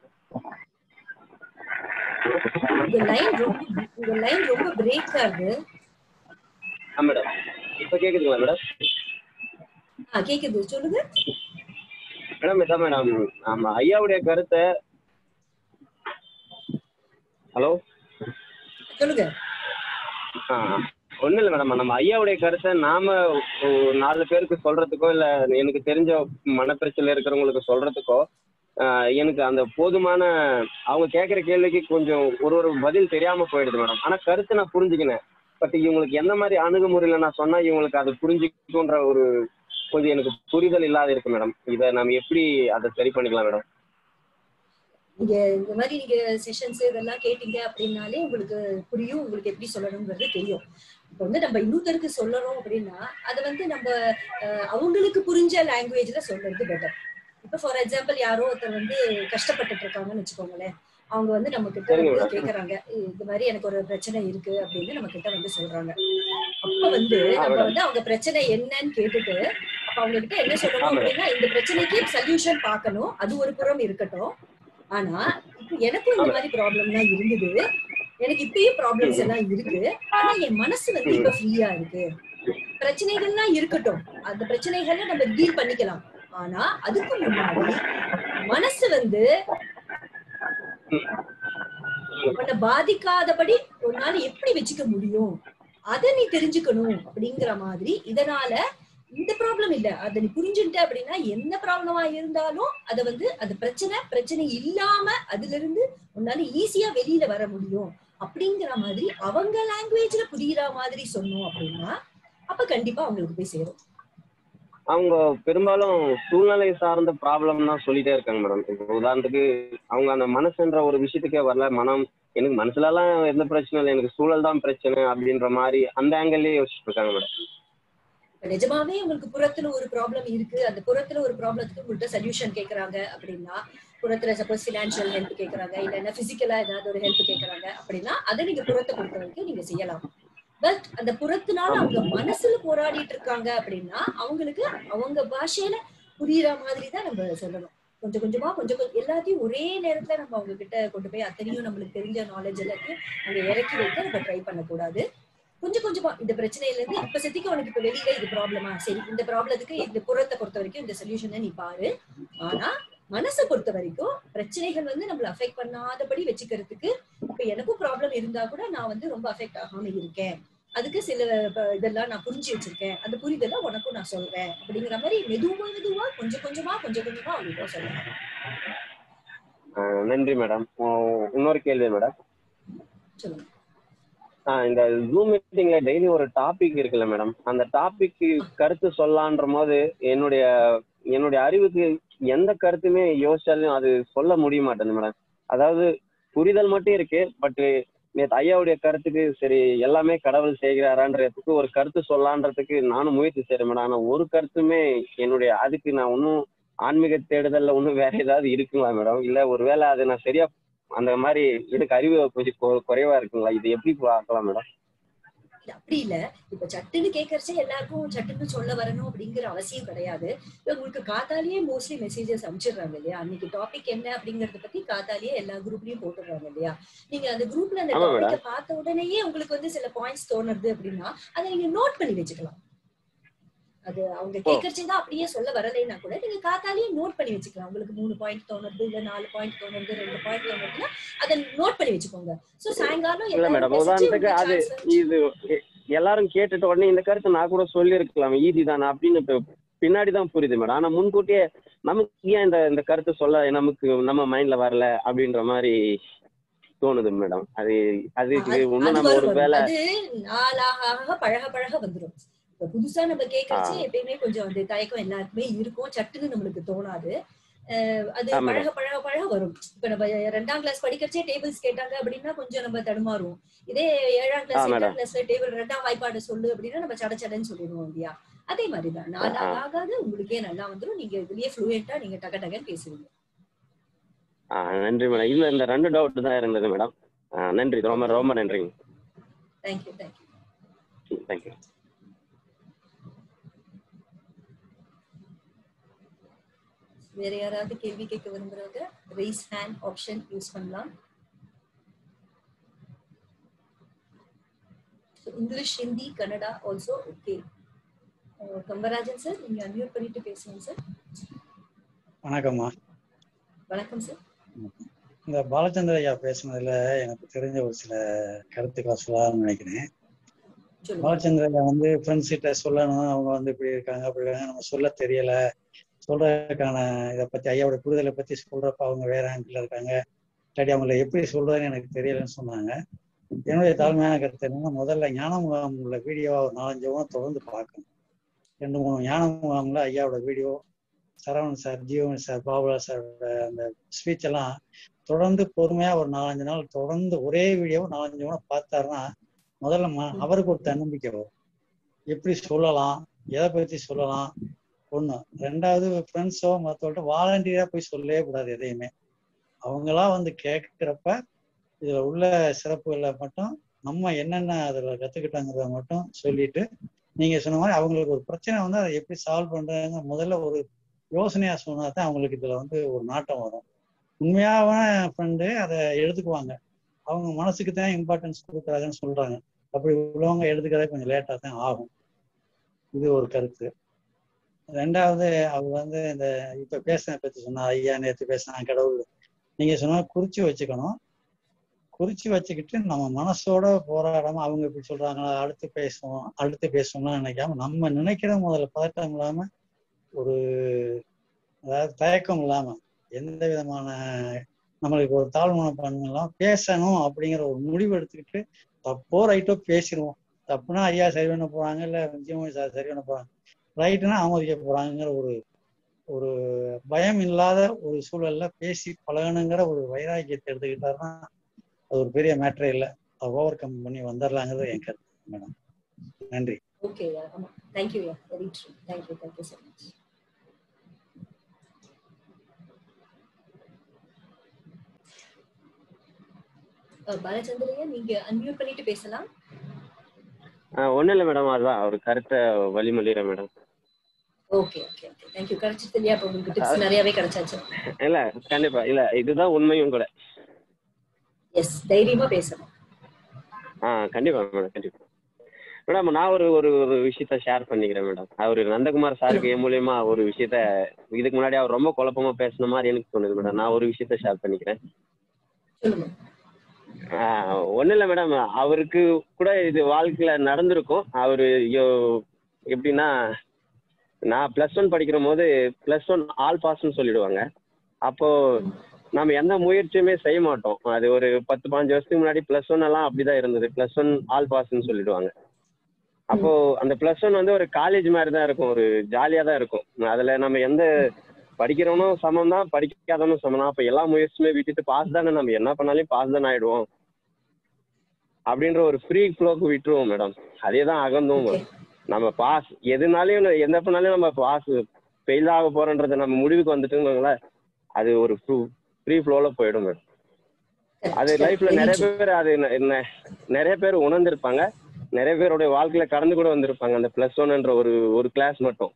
உங்க லைன் ரொம்ப உங்க லைன் ரொம்ப பிரேக் ஆகுது. ஆ மேடம், இப்ப கேக்குதுங்களா மேடம்? ஆ கேக்குது, சொல்லுங்க மேடம். இதான் மேடம், நம்ம ஐயாவுடைய கருத்தை. ஹலோ, சொல்லுங்க. ஆ ஒன்றும் இல்லை மேடம், நம்ம ஐயாவுடைய கருத்தை நாம நாலு பேருக்கு சொல்றதுக்கோ இல்லை எனக்கு தெரிஞ்ச மனப்பிரச்சனை இருக்கிறவங்களுக்கு சொல்றதுக்கோ எனக்கு அந்த போதுமான அவங்க கேட்குற கேள்விக்கு கொஞ்சம் ஒரு ஒரு பதில் தெரியாம போயிடுது மேடம். ஆனால் கருத்தை நான் புரிஞ்சுக்கினேன். பட் இவங்களுக்கு எந்த மாதிரி அணுகுமுறையில் நான் சொன்னா இவங்களுக்கு அது புரிஞ்சுக்குன்ற ஒரு கொஞ்சம் எனக்கு புரிதல் இல்லாத இருக்கு மேடம். இதை நம்ம எப்படி அதை சரி பண்ணிக்கலாம் மேடம்? நீங்க இந்த மாதிரி நீங்க செஷன்ஸ் இதெல்லாம் கேட்டீங்க அப்படின்னாலே உங்களுக்கு புரியும், உங்களுக்கு எப்படி சொல்லணுங்கிறது தெரியும். இப்போ வந்து நம்ம இன்னொருத்தருக்கு சொல்லணும் அப்படின்னா அதை வந்து நம்ம அவங்களுக்கு புரிஞ்ச லாங்குவேஜ்ல சொல்றது பெட்டர். இப்போ ஃபார் எக்ஸாம்பிள் யாரோ ஒருத்தர் வந்து கஷ்டப்பட்டுட்டு இருக்காங்கன்னு வச்சுக்கோங்களேன், அவங்க வந்து நம்ம கிட்ட வந்து கேக்குறாங்க, இந்த மாதிரி எனக்கு ஒரு பிரச்சனை இருக்கு அப்படின்னு நம்ம கிட்ட வந்து சொல்றாங்க. அப்ப வந்து நம்ம வந்து அவங்க பிரச்சனை என்னன்னு கேட்டுட்டு அப்ப அவங்க கிட்ட என்ன சொல்லணும் அப்படின்னா, இந்த பிரச்சனைக்கு சொல்யூஷன் பார்க்கணும், அது ஒரு புறம் இருக்கட்டும். ஆனா இப்ப எனக்கும் இந்த மாதிரி ப்ராப்ளம் தான் இருந்தது, எனக்கு இப்பயும் ப்ராப்ளம்ஸ் எல்லாம் இருக்கு, ஆனா என் மனசு வந்து இப்ப ஃப்ரீயா இருக்கு. பிரச்சனைகள்லாம் இருக்கட்டும், அந்த பிரச்சனைகளை நம்ம டீல் பண்ணிக்கலாம். ஆனா அதுக்கு முன்னாடி மனசு வந்து உன்னை பாதிக்காதபடி ஒரு நாள் எப்படி வச்சுக்க முடியும் அதை நீ தெரிஞ்சுக்கணும் அப்படிங்கிற மாதிரி. இதனால இந்த ப்ராப்ளம் இல்ல, அதை நீ புரிஞ்சுட்ட அப்படின்னா எந்த ப்ராப்ளமா இருந்தாலும் அதை வந்து அது பிரச்சனை பிரச்சனை இல்லாம அதுல இருந்து உன்னால ஈஸியா வெளியில வர முடியும் அப்படிங்கிற மாதிரி அவங்க லாங்குவேஜ்ல புரியுற மாதிரி சொன்னோம் அப்படின்னா அப்ப கண்டிப்பா அவங்களுக்கு போய் சேரும். அவங்க பெரும்பாலும் சூழ்நிலை சார்ந்த ப்ராப்ளம் தான் சொல்லிட்டே இருக்காங்க மேடம். இப்போ உதாரணத்துக்கு அவங்க அந்த மனசுன்ற ஒரு விஷயத்துக்கே வரல, மனம் எனக்கு மனசுல எல்லாம் எந்த பிரச்சனை இல்லை, எனக்கு சூழல் தான் பிரச்சனை அப்படின்ற மாதிரி அந்த ஆங்கிள்லயே யோசிச்சுட்டு இருக்காங்க மேடம். நிஜமாவே உங்களுக்கு புறத்துல ஒரு ப்ராப்ளம் இருக்கு, அந்த புறத்துல ஒரு ப்ராப்ளத்துக்கு உங்கள்கிட்ட சொல்யூஷன் கேட்கறாங்க அப்படின்னா, புறத்துல சப்போஸ் பினான்சியல் ஹெல்ப் கேட்கறாங்க, இல்லைன்னா பிசிக்கலா ஏதாவது ஒரு ஹெல்ப் கேட்கறாங்க அப்படின்னா அதை நீங்க புறத்தை பொறுத்த வரைக்கும் நீங்க செய்யலாம். பட் அந்த புறத்தினால அவங்க மனசுல போராடிட்டு இருக்காங்க அப்படின்னா அவங்களுக்கு அவங்க பாஷையில புரியுற மாதிரி தான் நம்ம சொல்லணும். கொஞ்சம் கொஞ்சமா கொஞ்சம் எல்லாத்தையும் ஒரே நேரத்துல நம்ம அவங்க கிட்ட கொண்டு போய் அத்தனையும் நம்மளுக்கு தெரிஞ்ச நாலேஜ் எல்லாத்தையும் அங்க இறக்கி வைக்க நம்ம ட்ரை பண்ணக்கூடாது. கொஞ்சம் கொஞ்சமா இந்த பிரச்சனையில இருந்து இப்ப செத்திக்கு உனக்கு இப்ப வெளியில இது ப்ராப்ளமா, சரி இந்த ப்ராப்ளத்துக்கு இந்த புறத்தை பொறுத்த வரைக்கும் இந்த சொல்யூஷனை நீ பாரு, ஆனா மனசை பொறுத்த வரைக்கும் பிரச்சனைகள் வந்து நம்மள அஃபெக்ட் பண்ணாதபடி வச்சுக்கிறதுக்கு, இப்ப எனக்கும் ப்ராப்ளம் இருந்தா கூட நான் வந்து ரொம்ப அஃபெக்ட் ஆகாம இருக்கேன், அதுக்கு சில இதெல்லாம் நான் புரிஞ்சு வச்சிருக்கேன், அந்த புரிதெல்லாம் உனக்கும் நான் சொல்றேன் அப்படிங்கிற மாதிரி மெதுவா மெதுவா கொஞ்சம் கொஞ்சமா கொஞ்சம் கொஞ்சமா அவங்களுக்கு சொல்லுவேன். நன்றி மேடம். இன்னொரு கேள்வி மேடம். சொல்லுங்க. ஆஹ் இந்த ஜூம் மீட்டிங்ல டெய்லி ஒரு டாபிக் இருக்குல்ல மேடம், அந்த டாபிக் கருத்து சொல்லலான்ற போது என்னுடைய என்னுடைய அறிவுக்கு எந்த கருத்துமே யோசிச்சாலும் அது சொல்ல முடிய மாட்டேங்குது மேடம். அதாவது புரிதல் மட்டும் இருக்கு, பட் நேற்று ஐயாவுடைய கருத்துக்கு சரி எல்லாமே கடவுள் செய்கிறாரான்றதுக்கு ஒரு கருத்து சொல்லலான்றதுக்கு நானும் முயற்சி செய்யறேன் மேடம். ஆனா ஒரு கருத்துமே என்னுடைய அதுக்கு நான் ஒன்னும் ஆன்மீக தேடுதல்ல ஒன்றும் வேற ஏதாவது இருக்குங்களா மேடம்? இல்ல ஒருவேளை அது நான் சரியா அந்த மாதிரி எனக்கு அறிவு கொஞ்சம் குறைவா இருக்குங்களா? இது எப்படி பார்க்கலாம் மேடம்? அப்படி இல்ல, இப்ப சட்டுன்னு கேட்கறச்சே எல்லாருக்கும் சட்டுன்னு சொல்ல வரணும் அப்படிங்கிற அவசியம் கிடையாது. உங்களுக்கு காத்தாலேயே மோஸ்ட்லி மெசேஜஸ் அனுப்பிச்சிடுறாங்க இல்லையா, அன்னைக்கு டாபிக் என்ன அப்படிங்கறத பத்தி காத்தாலேயே எல்லா குரூப்லயும் போட்டுடுறாங்க இல்லையா. நீங்க அந்த குரூப்ல அந்த டாபிக்க பார்த்த உடனேயே உங்களுக்கு வந்து சில பாயிண்ட்ஸ் தோணுது அப்படின்னா அதை நீங்க நோட் பண்ணி வச்சுக்கலாம். அது அவங்க கேட்கறச்சுதான் அப்படியே சொல்ல வரலைன்னா கூட நீங்க காத்தாலேயே நோட் பண்ணி வச்சுக்கலாம். உங்களுக்கு மூணு பாயிண்ட் தோணுது, இல்ல நாலு பாயிண்ட் தோணுது, ரெண்டு பாயிண்ட் தோணுதுன்னா அதை நோட் பண்ணி வச்சுக்கோங்க. சோ சாயங்காலம் எல்லாரும் கேட்டுட்ட உடனே இந்த கருத்தை நான் கூட சொல்லி இருக்கலாம் ஈஸி தானே அப்படின்னு பின்னாடிதான் புரியுது மேடம். ஆனா முன்கூட்டியே நமக்கு ஏன் இந்த இந்த கருத்தை சொல்ல நமக்கு நம்ம மைண்ட்ல வரல அப்படின்ற மாதிரி தோணுது மேடம். அது அதுக்கு ஒண்ணு நம்ம ஒரு வேலை நாளாக பழக பழக வந்துடும். புதுசா நம்ம கேட்கறச்சு எப்பயுமே கொஞ்சம் அந்த தயக்கம் எல்லாருக்குமே இருக்கும், சட்டுன்னு நம்மளுக்கு தோணாது. அது பழக பழக பழக வரும். இப்ப நம்ம ரெண்டாம் கிளாஸ் படிக்கிறச்சே டேபிள்ஸ் கேட்டாங்க அப்படின்னா கொஞ்சம் நம்ம தடுமாறுவோம். இதே ஏழாம் கிளாஸ் எட்டாம் கிளாஸ்ல டேபிள் ரெண்டாம் வாய்ப்பாடு சொல்லு அப்படின்னா நம்ம சட சடன்னு சொல்லிடுவோம் இல்லையா. அதே மாதிரிதான் நாளாக ஆகாது உங்களுக்கே நல்லா வந்துடும். நீங்க இதுலயே ஃப்ளூயண்டா நீங்க டக டகன்னு பேசுவீங்க. நன்றி மேடம். இல்ல இந்த ரெண்டு டவுட் தான் இருந்தது மேடம். நன்றி, ரொம்ப ரொம்ப நன்றிங்க. Thank you thank you thank you. வேற யாராவது கேள்வி கேட்க விரும்புறவங்க raise hand ஆப்ஷன் யூஸ் பண்ணலாம். English, Hindi, Kannada also okay. Kambarajan sir நீங்க அன்மியூட் பண்ணிட்டு பேசுங்க சார். வணக்கம்மா. வணக்கம் சார். இந்த பாலச்சந்திர ஐயா பேசுனதுல எனக்கு தெரிஞ்ச ஒரு சில கருத்துக்களை சொல்லலாம்னு நினைக்கிறேன். பாலச்சந்திர ஐயா வந்து ஃப்ரெண்ட்ஸ் கிட்ட சொல்லணும், அவங்க வந்து இப்படி இருக்காங்க அப்படி இருக்காங்க, நம்ம சொல்ல தெரியல, சொல்றதுக்கான இதை பத்தி ஐயாவோட புரிதலை பத்தி சொல்றப்ப அவங்க வேற ஆங்கிள் இருக்காங்க, இல்லாட்டி அவங்கள எப்படி சொல்றதுன்னு எனக்கு தெரியலன்னு சொன்னாங்க. என்னுடைய தாழ்மையான கருத்து என்னன்னா, முதல்ல ஞான முகாம் உள்ள வீடியோ ஒரு நாலஞ்சு வாரம் தொடர்ந்து பார்க்கணும். ரெண்டு மூணு ஞான முகாம்ல ஐயாவோட video, Saravanan sir, Jeevan sir, Babula சாரோட அந்த ஸ்பீச் எல்லாம் தொடர்ந்து பொறுமையா ஒரு நாலஞ்சு நாள் தொடர்ந்து ஒரே வீடியோவை நாலஞ்சு வாரம் பார்த்தாருன்னா முதல்ல அவருக்கு ஒரு தன்னம்பிக்கை வரும். எப்படி சொல்லலாம், எதை பத்தி சொல்லலாம் ஒண்ணு. ரெண்டாவது ஃப்ரெண்ட்ஸோ மற்றவங்கள்ட்ட வாலண்டியரா போய் சொல்லவே கூடாது எதையுமே. அவங்களா வந்து கேட்கிறப்ப இதுல உள்ள சிறப்புகளை மட்டும் நம்ம என்னென்ன அதுல கத்துக்கிட்டாங்கிறத மட்டும் சொல்லிட்டு, நீங்க சொன்ன மாதிரி அவங்களுக்கு ஒரு பிரச்சனை வந்து அதை எப்படி சால்வ் பண்றாங்க முதல்ல ஒரு யோசனையா சொன்னா தான் அவங்களுக்கு இதுல வந்து ஒரு நாட்டம் வரும். உண்மையான ஃப்ரெண்டு அதை எடுத்துக்குவாங்க, அவங்க மனசுக்கு தான் இம்பார்ட்டன்ஸ் கொடுக்குறாங்கன்னு சொல்றாங்க. அப்படி உள்ளவங்க எடுத்துக்கிறத கொஞ்சம் லேட்டா தான் ஆகும். இது ஒரு கருத்து. ரெண்டாவது அவங்க வந்து இந்த இப்ப பேசுன பத்தி சொன்னா ஐயா நேற்று பேசினா கடவுள், நீங்க சொன்னா குறிச்சு வச்சுக்கணும். குறிச்சு வச்சுக்கிட்டு நம்ம மனசோட போராடாம அவங்க இப்படி சொல்றாங்களா அடுத்து பேசுவோம் அடுத்து பேசுவோம்லாம் நினைக்காம நம்ம நினைக்கிற முதல்ல பதட்டம் இல்லாம ஒரு அதாவது தயக்கம் இல்லாம எந்த விதமான நம்மளுக்கு ஒரு தாழ்மனப்பான்மை இல்லாம பேசணும் அப்படிங்கிற ஒரு முடிவு எடுத்துக்கிட்டு தப்போ ரைட்டோ பேசிடுவோம். தப்புனா ஐயா சரி பண்ண போறாங்க, இல்ல விஜயமணி சார் சரி பண்ண போறாங்க, ரைட்டுனா ஆமோதிக்க போறாங்கிற ஒரு ஒரு பயம் இல்லாத ஒரு சூழல்ல பேசி பழகணுங்கிற ஒரு வைராக்கியத்தை எடுத்துக்கிட்டாருன்னா அது ஒரு பெரிய மேட்டரே இல்லை, அதை ஓவர் கம் பண்ணி வந்துடலாங்கிறது என் கருத்து மேடம். நன்றி. ஓகே, ஆமா, thank you. Very true. Thank you thank you so much. பாலச்சந்திரையா நீங்க அன்மியூட் பண்ணிட்டு பேசலாம். ஒன்றும் இல்லை மேடம், அதுதான் ஒரு கருத்தை வழிமொழிகிறேன் madam. Okay okay okay thank you. கிடைச்சிட்டு இல்லையா அப்போ உங்களுக்கு டிப்ஸ் நிறையவே கிடைச்சாச்சு. இல்லை கண்டிப்பா இல்லை, இதுதான் உண்மையும் கூட. எஸ், தைரியமா பேசணும். ஆ கண்டிப்பா மேடம், கண்டிப்பா. மேடம் நான் ஒரு ஒரு ஒரு விஷயத்த ஷேர் பண்ணிக்கிறேன் மேடம். அவர் நந்தகுமார் சாருக்கு என் மூலியமா ஒரு விஷயத்த இதுக்கு முன்னாடி அவர் ரொம்ப குழப்பமா பேசின மாதிரி எனக்கு தோணுது மேடம். நான் ஒரு விஷயத்த ஷேர் பண்ணிக்கிறேன். ஒன்றும் இல்லை மேடம், அவருக்கு கூட இது வாழ்க்கையில நடந்திருக்கும். அவரு எப்படின்னா, நான் பிளஸ் ஒன் படிக்கிற போது பிளஸ் ஒன் ஆல் பாஸ்ன்னு சொல்லிடுவாங்க. அப்போ நம்ம எந்த முயற்சியுமே செய்ய மாட்டோம். அது ஒரு பத்து பதினஞ்சு வருஷத்துக்கு முன்னாடி பிளஸ் ஒன் எல்லாம் அப்படிதான் இருந்தது. பிளஸ் ஒன் ஆல் பாஸ்ன்னு சொல்லிடுவாங்க. அப்போ அந்த பிளஸ் ஒன் வந்து ஒரு காலேஜ் மாதிரி தான் இருக்கும், ஒரு ஜாலியா தான் இருக்கும். அதுல நம்ம எந்த படிக்கிறவனும் சமம் தான், படிக்காதவனும் சமம் தான். அப்ப எல்லா முயற்சியுமே விட்டுட்டு பாஸ் தானே, நம்ம என்ன பண்ணாலும் பாஸ் தானே ஆயிடுவோம் அப்படின்ற ஒரு ஃப்ரீ ஃப்ளோக்கு விட்டுருவோம் மேடம். அதே தான் அகந்தும். நம்ம பாஸ் எதுனாலையும் எந்த பண்ணாலும் நம்ம பாஸ் ஃபெயில் ஆக போறோன்றத நம்ம முடிவுக்கு வந்துட்டுங்களா, அது ஒரு ஃப்ரீ ஃப்ளோல போயிடும் மேடம். அது லைஃப்ல நிறைய பேர் அது நிறைய பேர் உணர்ந்திருப்பாங்க. நிறைய பேருடைய வாழ்க்கையில கடந்து கூட வந்திருப்பாங்க அந்த பிளஸ் ஒன்ன்ற ஒரு ஒரு கிளாஸ் மட்டும்.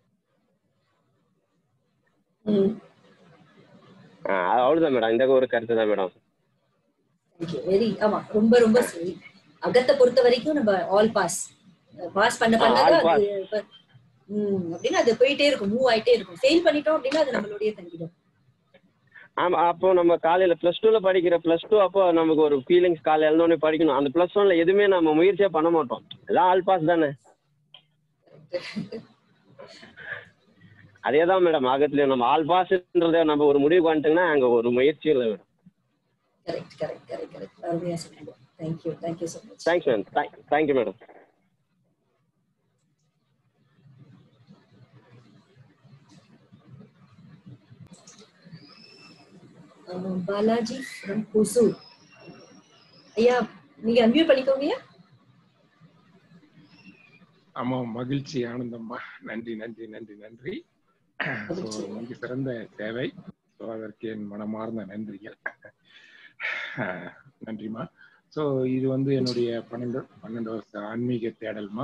அவ்வளவுதான் மேடம், இந்த ஒரு கருத்து தான் மேடம். வெரி ஆமா, ரொம்ப ரொம்ப சரி. அகத்தை பொறுத்த வரைக்கும் நம்ம ஆல் பாஸ் பாஸ் பண்ண பண்ணதான் அப்படின்னா அது போயிட்டே இருக்கும், மூவ் ஆயிட்டே இருக்கும். ஃபெயில் பண்ணிட்டோம் அப்படின்னா அது நம்மளுடைய தங்கிடும். ஆமா, அப்போ நம்ம காலையில பிளஸ் டூல படிக்கிற பிளஸ் டூ அப்போ நமக்கு ஒரு ஃபீலிங்ஸ், காலையில எழுந்தோடனே படிக்கணும். அந்த பிளஸ் ஒன்ல எதுவுமே நம்ம முயற்சியா பண்ண மாட்டோம், எல்லாம் ஆல் பாஸ் தானே. அதேதான் மேடம் ஆகத்துலயும் நம்ம ஆல் பாஸ்ன்றத நம்ம ஒரு முடிவு வந்துட்டோம்னா அங்க ஒரு முயற்சி இல்லை madam. Correct correct correct correct அருமையா சொன்னீங்க. Thank you thank you so much. Thanks ma'am. Thank you madam. Balaji from Hosur. ஐயா நீங்க அன்மியூட் பண்ணிக்கோங்க. ஆமா, மகிழ்ச்சி, ஆனந்தம்மா. நன்றி நன்றி நன்றி நன்றி. மிக சிறந்த சேவை. அதற்கு என் மனமார்ந்த நன்றிகள். நன்றிமா. ஸோ இது வந்து என்னுடைய பன்னெண்டு பன்னெண்டு வருஷ ஆன்மீக தேடல்மா.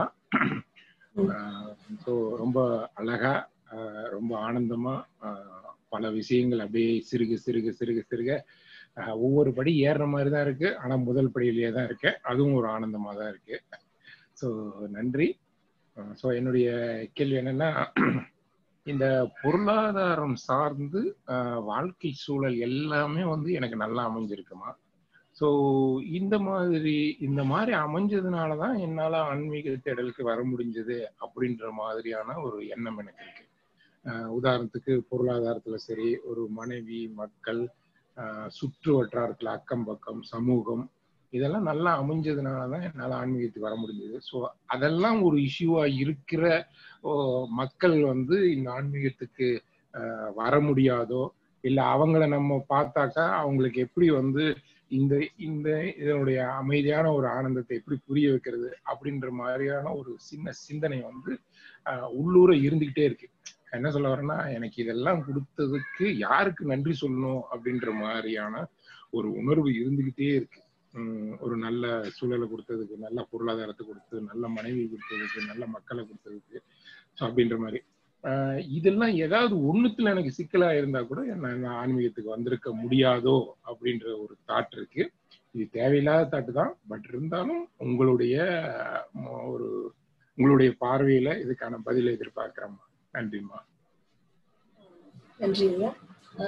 ஸோ ரொம்ப அழகா ரொம்ப ஆனந்தமா பல விஷயங்கள் அப்படியே சிறுக சிறுக சிறுக சிறுக ஒவ்வொரு படி ஏறுற மாதிரி தான் இருக்கு. ஆனா முதல் படியிலேயே தான் இருக்கு, அதுவும் ஒரு ஆனந்தமா தான் இருக்கு. ஸோ நன்றி. ஸோ என்னுடைய கேள்வி என்னன்னா, இந்த பொருளாதாரம் சார்ந்து வாழ்க்கை சூழல் எல்லாமே வந்து எனக்கு நல்லா அமைஞ்சிருக்குமா. ஸோ இந்த மாதிரி இந்த மாதிரி அமைஞ்சதுனாலதான் என்னால ஆன்மீக தேடலுக்கு வர முடிஞ்சது அப்படின்ற மாதிரியான ஒரு எண்ணம் எனக்கு இருக்கு. உதாரணத்துக்கு பொருளாதாரத்துல சரி, ஒரு மனைவி, மக்கள், ஆஹ் சுற்று வட்டாரத்துல அக்கம் பக்கம், சமூகம், இதெல்லாம் நல்லா அமைஞ்சதுனாலதான் என்னால ஆன்மீகத்துக்கு வர முடிஞ்சது. ஸோ அதெல்லாம் ஒரு இஷ்யூவா இருக்கிற மக்கள் வந்து இந்த ஆன்மீகத்துக்கு ஆஹ் வர முடியாதோ, இல்ல அவங்கள நம்ம பார்த்தாக்கா அவங்களுக்கு எப்படி வந்து இந்த இந்த இதனுடைய அமைதியான ஒரு ஆனந்தத்தை எப்படி புரிய வைக்கிறது அப்படின்ற மாதிரியான ஒரு சின்ன சிந்தனை வந்து ஆஹ் உள்ளூர இருந்துகிட்டே இருக்கு. என்ன சொல்ல வரேன்னா, எனக்கு இதெல்லாம் கொடுத்ததுக்கு யாருக்கு நன்றி சொல்லணும் அப்படின்ற மாதிரியான ஒரு உணர்வு இருந்துகிட்டே இருக்கு. உம் ஒரு நல்ல சூழலை கொடுத்ததுக்கு, நல்ல பொருளாதாரத்தை கொடுத்து, நல்ல மனைவி கொடுத்ததுக்கு, நல்ல மக்களை கொடுத்ததுக்கு, ஸோ அப்படின்ற மாதிரி ஆஹ் இதெல்லாம் ஏதாவது ஒண்ணுத்துல எனக்கு சிக்கலா இருந்தா கூட நான் ஆன்மீகத்துக்கு வந்திருக்க முடியாதோ அப்படின்ற ஒரு தாட் இருக்கு. இது தேவையில்லாத தாட்டு தான், பட் இருந்தாலும் உங்களுடைய ஒரு உங்களுடைய பார்வையில இதுக்கான பதிலை எதிர்பார்க்கிறேம்மா. நன்றிம்மா. நன்றி ஐயா.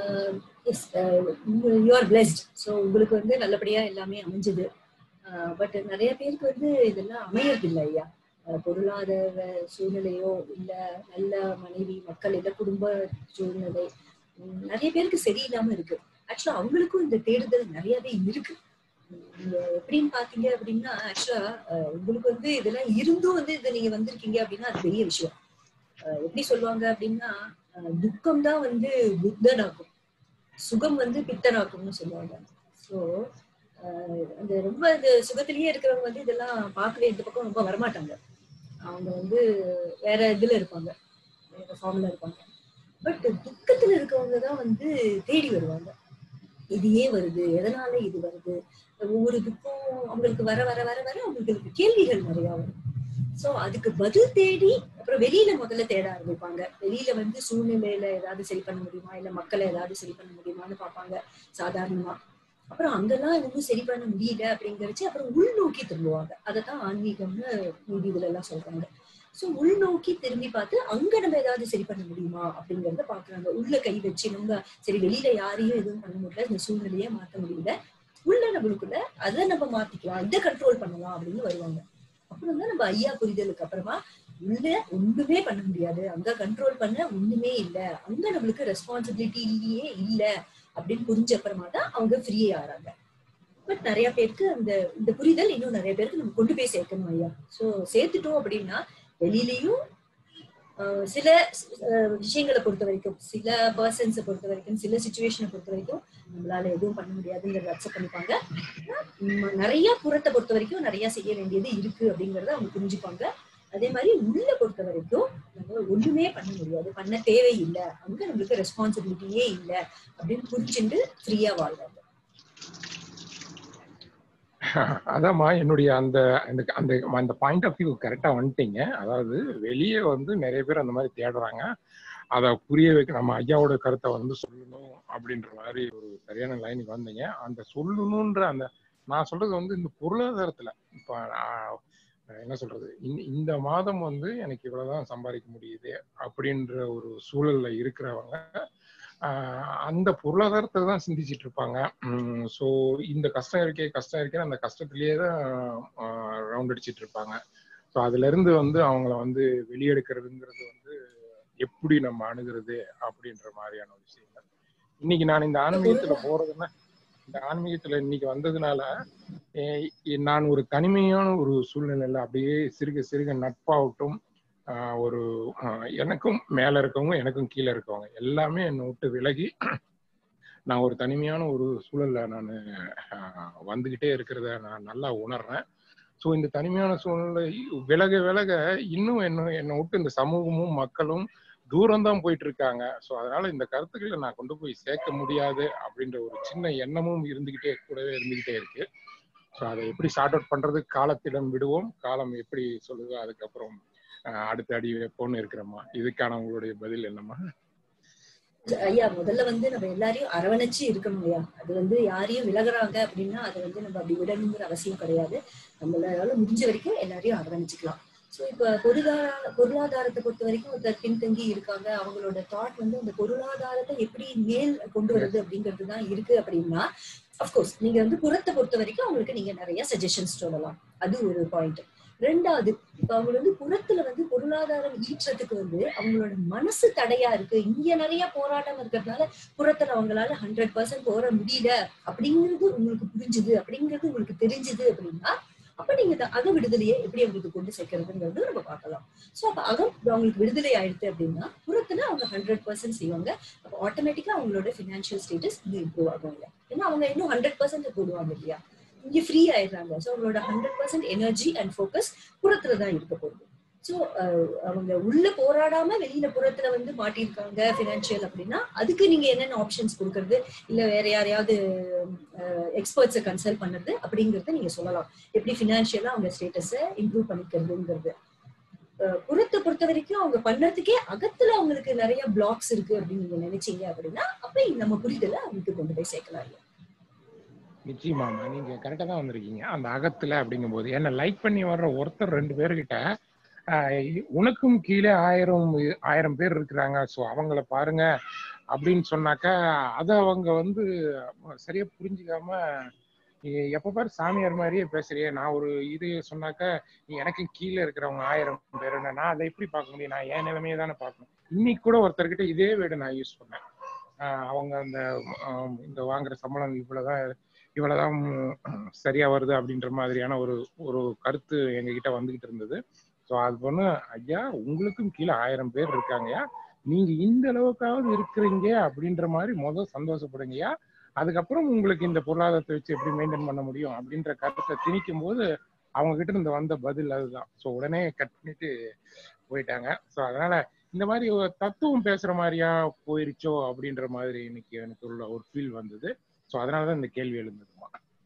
You are blessed. ஸோ உங்களுக்கு வந்து நல்லபடியா எல்லாமே அமைஞ்சது. பட் நிறைய பேருக்கு வந்து இதெல்லாம் அமையறதில்லை ஐயா. பொருளாதார சூழ்நிலையோ இல்ல நல்ல மனைவி, மக்கள், இல்ல குடும்ப சூழ்நிலை நிறைய பேருக்கு சரியில்லாம இருக்கு. ஆக்சுவலா அவங்களுக்கும் இந்த தேடுதல் நிறையவே இருக்கு. நீங்க எப்படின்னு பாத்தீங்க அப்படின்னா, ஆக்சுவலா உங்களுக்கு வந்து இதெல்லாம் இருந்தும் வந்து இதை நீங்க வந்திருக்கீங்க அப்படின்னா அது பெரிய விஷயம். எப்படி சொல்லுவாங்க அப்படின்னா, துக்கம் தான் வந்து புத்தனாக்கும், சுகம் வந்து பித்தனாக்கும்னு சொல்லுவாங்க. ஸோ அந்த ரொம்ப இந்த சுகத்திலேயே இருக்கிறவங்க வந்து இதெல்லாம் பார்க்கவே இந்த பக்கம் ரொம்ப வரமாட்டாங்க. அவங்க வந்து வேற இதுல இருப்பாங்க, வேற ஃபார்ம்ல இருப்பாங்க. பட் துக்கத்துல இருக்கவங்க தான் வந்து தேடி வருவாங்க. இது ஏன் வருது, எதனால இது வருது, ஒவ்வொரு துக்கம் அவங்களுக்கு வர வர வர வர அவங்களுக்கு கேள்விகள் நிறைய வரும். சோ அதுக்கு பதில் தேடி அப்புறம் வெளியில முதல்ல தேட ஆரம்பிப்பாங்க. வெளியில வந்து சூழ்நிலையில ஏதாவது சரி பண்ண முடியுமா, இல்ல மக்களை ஏதாவது சரி பண்ண முடியுமான்னு பார்ப்பாங்க சாதாரணமா. அப்புறம் அங்கெல்லாம் ஒன்றும் சரி பண்ண முடியல அப்படிங்கிறச்சு அப்புறம் உள்நோக்கி திரும்புவாங்க. அதைத்தான் ஆன்மீகம்னு நீதி இதுல எல்லாம் சொல்றாங்க. சோ உள்நோக்கி திரும்பி பார்த்து அங்க நம்ம ஏதாவது சரி பண்ண முடியுமா அப்படிங்கறத பாக்குறாங்க. உள்ள கை வச்சு நம்ம சரி வெளியில யாரையும் எதுவும் பண்ண முடியல, இந்த சூழ்நிலையே மாத்த முடியல, உள்ள நம்மளுக்குள்ள அதை நம்ம மாத்திக்கலாம், இதை கண்ட்ரோல் பண்ணலாம் அப்படின்னு வருவாங்க. அப்புறம் தான் நம்ம ஐயா புரிதலுக்கு அப்புறமா உள்ள ஒண்ணுமே பண்ண முடியாது, அங்க கண்ட்ரோல் பண்ண ஒண்ணுமே இல்லை, அங்க நம்மளுக்கு ரெஸ்பான்சிபிலிட்டி இல்லையே இல்ல அப்படின்னு புரிஞ்ச அப்புறமா தான் அவங்க ஃப்ரீயே ஆறாங்க. பட் நிறைய பேருக்கு அந்த இந்த புரிதல் இன்னும் நிறைய பேருக்கு நம்ம கொண்டு போய் சேர்க்கணும் ஐயா. சோ சேர்த்துட்டோம் அப்படின்னா வெளியிலயும் சில விஷயங்களை பொறுத்த வரைக்கும், சில பர்சன்ஸை பொறுத்த வரைக்கும், சில சிச்சுவேஷனை பொறுத்த வரைக்கும் நம்மளால எதுவும் பண்ண முடியாதுங்கிறத அக்செப்ட் பண்ணிப்பாங்க. நிறைய புறத்தை பொறுத்த வரைக்கும் நிறைய செய்ய வேண்டியது இருக்கு அப்படிங்கறத அவங்க புரிஞ்சுப்பாங்க. அதே மாதிரி உள்ள பொறுத்த வரைக்கும் நம்ம ஒண்ணுமே பண்ண முடியாது, பண்ண தேவையில்லை, அங்க நம்மளுக்கு ரெஸ்பான்சிபிலிட்டியே இல்லை அப்படின்னு புரிஞ்சுட்டு ஃப்ரீயா வாழ்வாங்க. அதாம்மா என்னுடைய அந்த அந்த அந்த பாயிண்ட் ஆஃப் வியூ கரெக்டா வந்துட்டீங்க. அதாவது வெளியே வந்து நிறைய பேர் அந்த மாதிரி தேடுறாங்க, அதை புரிய வைக்க நம்ம ஐயாவோட கருத்தை வந்து சொல்லணும் அப்படின்ற மாதிரி ஒரு சரியான லைனுக்கு வந்தீங்க. அந்த சொல்லணுன்ற அந்த நான் சொல்றது வந்து இந்த பொருளாதாரத்துல இப்ப என்ன சொல்றது, இந்த மாதம் வந்து எனக்கு இவ்வளவுதான் சம்பாதிக்க முடியுது அப்படின்ற ஒரு சூழல்ல இருக்கிறவங்க அந்த பொருளாதாரத்தை தான் சிந்திச்சுட்டு இருப்பாங்க. ஸோ இந்த கஷ்டம் இருக்கே கஷ்டம் இருக்கே அந்த கஷ்டத்திலேயே தான் ரவுண்ட் அடிச்சிட்டு இருப்பாங்க. ஸோ அதுல இருந்து வந்து அவங்கள வந்து வெளியெடுக்கிறதுங்கிறது வந்து எப்படி நம்ம அணுகிறது அப்படின்ற மாதிரியான விஷயங்கள். இன்னைக்கு நான் இந்த ஆன்மீகத்துல போறதுன்னா இந்த ஆன்மீகத்துல இன்னைக்கு வந்ததுனால நான் ஒரு தனிமையான ஒரு சூழ்நிலையில அப்படியே சிறுக சிறுக நட்பாகட்டும், ஒரு எனக்கும் மேல இருக்கவங்க எனக்கும் கீழே இருக்கவங்க எல்லாமே என்னை விட்டு விலகி நான் ஒரு தனிமையான ஒரு சூழல்ல நான் வந்துகிட்டே இருக்கிறத நான் நல்லா உணர்றேன். ஸோ இந்த தனிமையான சூழ்நிலை விலக விலக இன்னும் என்ன என்னை விட்டு இந்த சமூகமும் மக்களும் தூரம்தான் போயிட்டு இருக்காங்க. ஸோ அதனால இந்த கருத்துக்களை நான் கொண்டு போய் சேர்க்க முடியாது அப்படின்ற ஒரு சின்ன எண்ணமும் இருந்துகிட்டே கூடவே இருந்துகிட்டே இருக்கு. ஸோ அதை எப்படி சார்ட் அவுட் பண்றது காலத்திடம் விடுவோம், காலம் எப்படி சொல்லுதோ அதுக்கப்புறம் அடுத்த அடி வைப்போம்னு இருக்கிறோமா. இதுக்கான உங்களுடைய பதில் என்னம்மா? ஐயா முதல்ல வந்து நம்ம எல்லாரையும் அரவணைச்சு இருக்கணும் ஐயா. அது வந்து யாரையும் விலகுறாங்க அப்படின்னா அதை வந்து நம்ம அப்படி விடணுங்கிற அவசியம் கிடையாது. நம்மளால முடிஞ்ச வரைக்கும் எல்லாரையும் அரவணைச்சுக்கலாம். ஸோ இப்ப பொருளாதார பொருளாதாரத்தை பொறுத்த வரைக்கும் ஒருத்தர் பின்தங்கி இருக்காங்க, அவங்களோட தாட் வந்து அந்த பொருளாதாரத்தை எப்படி மேல் கொண்டு வருது அப்படிங்கிறது தான் இருக்கு அப்படின்னா, அப்கோர்ஸ் நீங்க வந்து புறத்தை பொறுத்த வரைக்கும் அவங்களுக்கு நீங்க நிறைய சஜஷன்ஸ் சொல்லலாம், அது ஒரு பாயிண்ட். ரெண்டாவது, இப்ப அவங்க வந்து புறத்துல வந்து பொருளாதாரம் ஈற்றத்துக்கு வந்து அவங்களோட மனசு தடையா இருக்கு, இங்க நிறைய போராட்டம் இருக்கிறதுனால புறத்துல அவங்களால ஹண்ட்ரட் பர்சன்ட் போற முடியல அப்படிங்கிறது உங்களுக்கு புரிஞ்சுது, அப்படிங்கிறது உங்களுக்கு தெரிஞ்சுது அப்படின்னா அப்ப நீங்க அக விடுதலையை எப்படி அவங்களுக்கு கொண்டு சேர்க்கறதுங்கிறது நம்ம பார்க்கலாம். சோ அப்ப அகம் அவங்களுக்கு விடுதலை ஆயிடுது அப்படின்னா புறத்துல அவங்க ஹண்ட்ரட் பர்சன்ட் செய்வாங்க. அப்ப ஆட்டோமேட்டிக்கா அவங்களோட பினான்சியல் ஸ்டேட்டஸ் இன்னும் இம்ப்ரூவ் ஆகும். ஏன்னா அவங்க இன்னும் ஹண்ட்ரட் பர்சன்ட் போடுவாங்க இல்லையா, இங்க ஃப்ரீ ஆயிடுறாங்க. ஸோ அவங்களோட hundred percent energy and focus புறத்துலதான் இருக்க போகுது. ஸோ அவங்க உள்ள போராடாம வெளியில புறத்துல வந்து மாட்டிருக்காங்க பினான்சியல் அப்படின்னா அதுக்கு நீங்க என்னென்ன ஆப்ஷன்ஸ் கொடுக்கறது, இல்ல வேற யாரையாவது எக்ஸ்பர்ட்ஸை கன்சல்ட் பண்றது அப்படிங்கறத நீங்க சொல்லலாம், எப்படி பினான்சியலா அவங்க ஸ்டேட்டஸை இம்ப்ரூவ் பண்ணிக்கிறதுங்கிறது. புறத்தை பொறுத்த வரைக்கும் அவங்க பண்றதுக்கே அகத்துல அவங்களுக்கு நிறைய பிளாக்ஸ் இருக்கு அப்படின்னு நீங்க நினைச்சீங்க அப்படின்னா அப்ப நம்ம புரிதலை அவங்களுக்கு கொண்டு போய் சேர்க்கலாம். நிச்சயமாமா நீங்க கரெக்டா தான் வந்திருக்கீங்க. அந்த அகத்துல அப்படிங்கும் போது என்ன லைக் பண்ணி வர்ற ஒருத்தர் ரெண்டு பேர்கிட்ட உனக்கும் கீழே ஆயிரம் ஆயிரம் பேர் இருக்கிறாங்க, ஸோ அவங்கள பாருங்க அப்படின்னு சொன்னாக்கா அதை அவங்க வந்து சரியா புரிஞ்சுக்காம எப்ப பாரு சாமியார் மாதிரியே பேசுறியே, நான் ஒரு இது சொன்னாக்கா நீ எனக்கு கீழே இருக்கிறவங்க ஆயிரம் பேர், நான் அதை எப்படி பார்க்க முடியும், நான் என் நிலைமையை தானே பார்க்கணும். இன்னைக்கு கூட ஒருத்தர்கிட்ட இதே வேர்டு நான் யூஸ் பண்ணேன். ஆஹ் அவங்க அந்த இந்த வாங்குற சம்பளம் இவ்வளவுதான் இவ்வளவுதான் சரியா வருது அப்படின்ற மாதிரியான ஒரு ஒரு கருத்து எங்ககிட்ட வந்துகிட்டு இருந்தது. ஸோ அது பொண்ணு ஐயா உங்களுக்கும் கீழே ஆயிரம் பேர் இருக்காங்கய்யா, நீங்க இந்த அளவுக்காவது இருக்கிறீங்க அப்படின்ற மாதிரி முதல் சந்தோஷப்படுங்கய்யா, அதுக்கப்புறம் உங்களுக்கு இந்த பொருளாதாரத்தை வச்சு எப்படி மெயின்டைன் பண்ண முடியும் அப்படின்ற கருத்தை திணிக்கும் போது அவங்க கிட்ட இருந்து வந்த பதில் அதுதான். ஸோ உடனே கட் பண்ணிட்டு போயிட்டாங்க. ஸோ அதனால இந்த மாதிரி ஒரு தத்துவம் பேசுற மாதிரியா போயிருச்சோ அப்படின்ற மாதிரி இன்னைக்கு எனக்கு உள்ள ஒரு ஃபீல் வந்தது. ஸோ அதனாலதான் இந்த கேள்வி எழுந்ததுமா.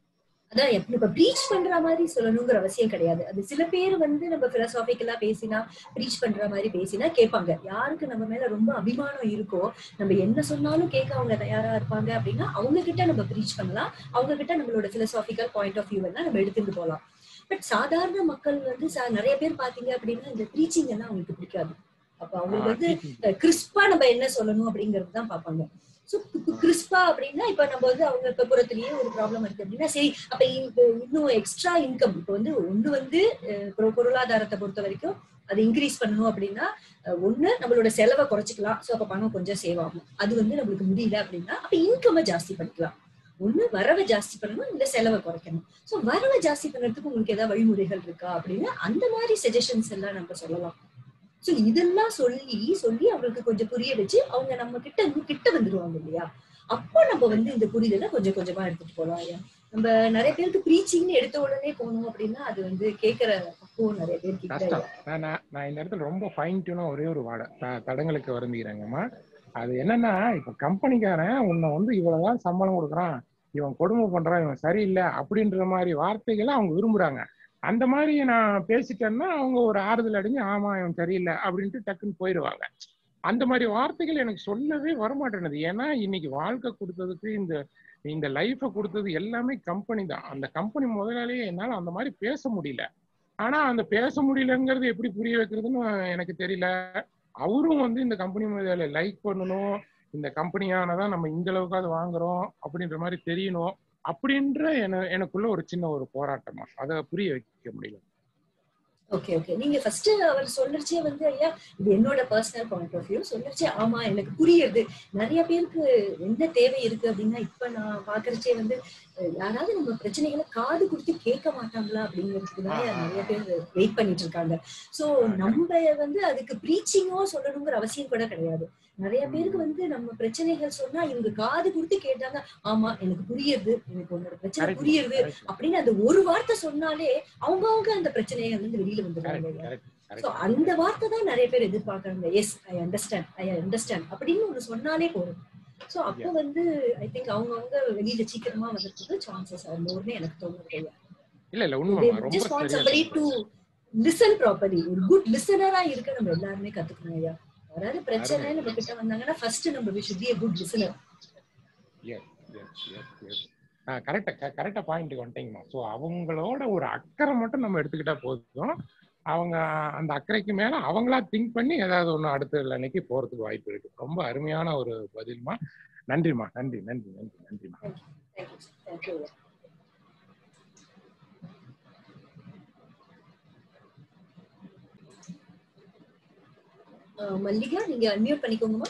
அதான் இப்ப ப்ரீச் பண்ற மாதிரி சொல்லணுங்கிற அவசியம் கிடையாது. அது சில பேர் வந்து நம்ம பிலோசாபிக்கலா பேசினா ப்ரீச் பண்ற மாதிரி பேசினா கேட்பாங்க. யாருக்கு நம்ம மேல ரொம்ப அபிமானம் இருக்கோ, நம்ம என்ன சொன்னாலும் கேட்க அவங்க தயாரா இருப்பாங்க அப்படின்னா அவங்க கிட்ட நம்ம ப்ரீச் பண்ணலாம். அவங்க கிட்ட நம்மளோட பிலோசாபிக்கல் பாயிண்ட் ஆஃப் வியூ எல்லாம் நம்ம எடுத்துட்டு போகலாம். பட் சாதாரண மக்கள் வந்து நிறைய பேர் பாத்தீங்க அப்படின்னா இந்த ப்ரீச்சிங் எல்லாம் அவங்களுக்கு பிடிக்காது. அப்ப அவங்களுக்கு வந்து கிறிஸ்பா நம்ம என்ன சொல்லணும் அப்படிங்கிறது தான் பார்ப்பாங்க. சோ கிறிஸ்பா அப்படின்னா இப்ப நம்ம வந்து அவங்க இப்ப புறத்திலேயே ஒரு ப்ராப்ளம் இருக்கு அப்படின்னா சரி அப்ப இன்னும் எக்ஸ்ட்ரா இன்கம் இப்ப வந்து ஒண்ணு வந்து பொருளாதாரத்தை பொறுத்த வரைக்கும் அதை இன்க்ரீஸ் பண்ணணும் அப்படின்னா ஒண்ணு நம்மளோட செலவை குறைச்சிக்கலாம். சோ அப்ப பணம் கொஞ்சம் சேவ் ஆகும். அது வந்து நம்மளுக்கு முடியல அப்படின்னா அப்ப இன்கம் ஜாஸ்தி பண்ணிக்கலாம். ஒண்ணு வரவை ஜாஸ்தி பண்ணணும், இல்ல செலவை குறைக்கணும். சோ வரவை ஜாஸ்தி பண்றதுக்கு உங்களுக்கு ஏதாவது வழிமுறைகள் இருக்கா அப்படின்னா அந்த மாதிரி சஜஷன்ஸ் எல்லாம் நம்ம சொல்லலாம். சோ இதெல்லாம் சொல்லி சொல்லி அவங்களுக்கு கொஞ்சம் புரிய வச்சு அவங்க நம்ம கிட்ட இன்னும் கிட்ட வந்துருவாங்க இல்லையா? அப்போ நம்ம வந்து இந்த புரிதலை கொஞ்சம் கொஞ்சமா எடுத்துட்டு போலாம். நம்ம நிறைய பேருக்கு ப்ரீச்சிங்னு எடுத்த உடனே போகணும் அப்படின்னா அது வந்து கேட்கிற பக்குவம் நிறைய பேருக்கு கஷ்டம். நான் இந்த இடத்துல ரொம்ப ஃபைன் டியூனா ஒரே ஒரு வாட தடங்களுக்கு வருந்துகிறேங்கம்மா. அது என்னன்னா இப்ப கம்பெனிக்காரன் உன்னை வந்து இவ்வளவுதான் சம்பளம் கொடுக்குறான், இவன் கொடுமை பண்றான், இவன் சரியில்லை அப்படின்ற மாதிரி வார்த்தைகளை அவங்க விரும்புறாங்க. அந்த மாதிரி நான் பேசிட்டேன்னா அவங்க ஒரு ஆறுதல் அடைஞ்சு ஆமா இவன் சரியில்லை அப்படின்ட்டு டக்குன்னு போயிடுவாங்க. அந்த மாதிரி வார்த்தைகள் எனக்கு சொல்லவே வரமாட்டேனுது. ஏன்னா இன்னைக்கு வாழ்க்கை கொடுத்ததுக்கு இந்த இந்த லைஃபை கொடுத்தது எல்லாமே கம்பெனி தான். அந்த கம்பெனி முதலாளியே என்னால அந்த மாதிரி பேச முடியல. ஆனா அந்த பேச முடியலங்கிறது எப்படி புரிய வைக்கிறதுன்னு எனக்கு தெரியல. அவரும் வந்து இந்த கம்பெனி முதலாளி லைக் பண்ணணும், இந்த கம்பெனியானதான் நம்ம இந்த அளவுக்காவது வாங்குறோம் அப்படின்ற மாதிரி தெரியணும் அப்படின்ற என எனக்குள்ள ஒரு சின்ன ஒரு போராட்டமா அதை புரிய வைக்க முடியல. ஓகே ஓகே நீங்க ஃபர்ஸ்ட் அவர் சொல்லிச்சே வந்து ஐயா இது என்னோட பர்சனல் பாயிண்ட் ஆஃப் வியூ சொல்லிச்சே ஆமா எனக்கு புரியுது. நிறைய பேருக்கு என்ன தேவை இருக்கு அப்படின்னா இப்ப நான் பாக்குறச்சே வந்து யாராவது நம்ம பிரச்சனைகளை காது கொடுத்து கேட்க மாட்டாங்களா அப்படிங்கிறதுக்கு தான் நிறைய பேர் வெயிட் பண்ணிட்டு இருக்காங்க. சோ நம்ம வந்து அதுக்கு ப்ரீச்சிங்கோ சொல்லணுங்கிற அவசியம் கூட கிடையாது. நிறைய பேருக்கு வந்து நம்ம பிரச்சனைகள் சொன்னா இவங்க காது கொடுத்து கேட்டாங்க ஆமா எனக்கு புரியுது, எனக்கு உன்னோட பிரச்சனை புரியுது அப்படின்னு அந்த ஒரு வார்த்தை சொன்னாலே அவங்கவுங்க அந்த பிரச்சனையை வந்து வெளியில வந்துடுறாங்க. சோ அந்த வார்த்தை தான் நிறைய பேர் எதிர்பார்க்கறாங்க. Yes I understand I understand அப்படின்னு ஒண்ணு சொன்னாலே போதும். சோ அப்போ வந்து ஐ திங்க் அவங்கவுங்க வெளியில சீக்கிரமா வர்றதுக்கு சான்சஸ் ஆர் மோர்னு எனக்கு தோணுது. இல்ல இல்ல உண்மை just want somebody to listen properly. ஒரு குட் லிசனரா இருக்க நம்ம எல்லாருமே கத்துக்கணும் ஐயா. யாராவது பிரச்சனை நம்ம கிட்ட வந்தாங்கன்னா ஃபர்ஸ்ட் நம்ம we should be a good listener. Yes yes yes yes கரெக்டா கரெக்டா பாயிண்ட்க்கு வந்துட்டீங்கம்மா. ஸோ அவங்களோட ஒரு அக்கறை மட்டும் நம்ம எடுத்துக்கிட்டா போதும். அவங்க அந்த அக்கறைக்கு மேல அவங்களா திங்க் பண்ணி ஏதாவது ஒண்ணு அடுத்த அன்னைக்கு போறதுக்கு வாய்ப்பு இருக்கு. ரொம்ப அருமையான ஒரு பதில்மா. நன்றிமா. நன்றி நன்றி நன்றி நன்றிமா. மல்லிகா நீங்க அன்மியூட் பண்ணிக்கோங்கம்மா.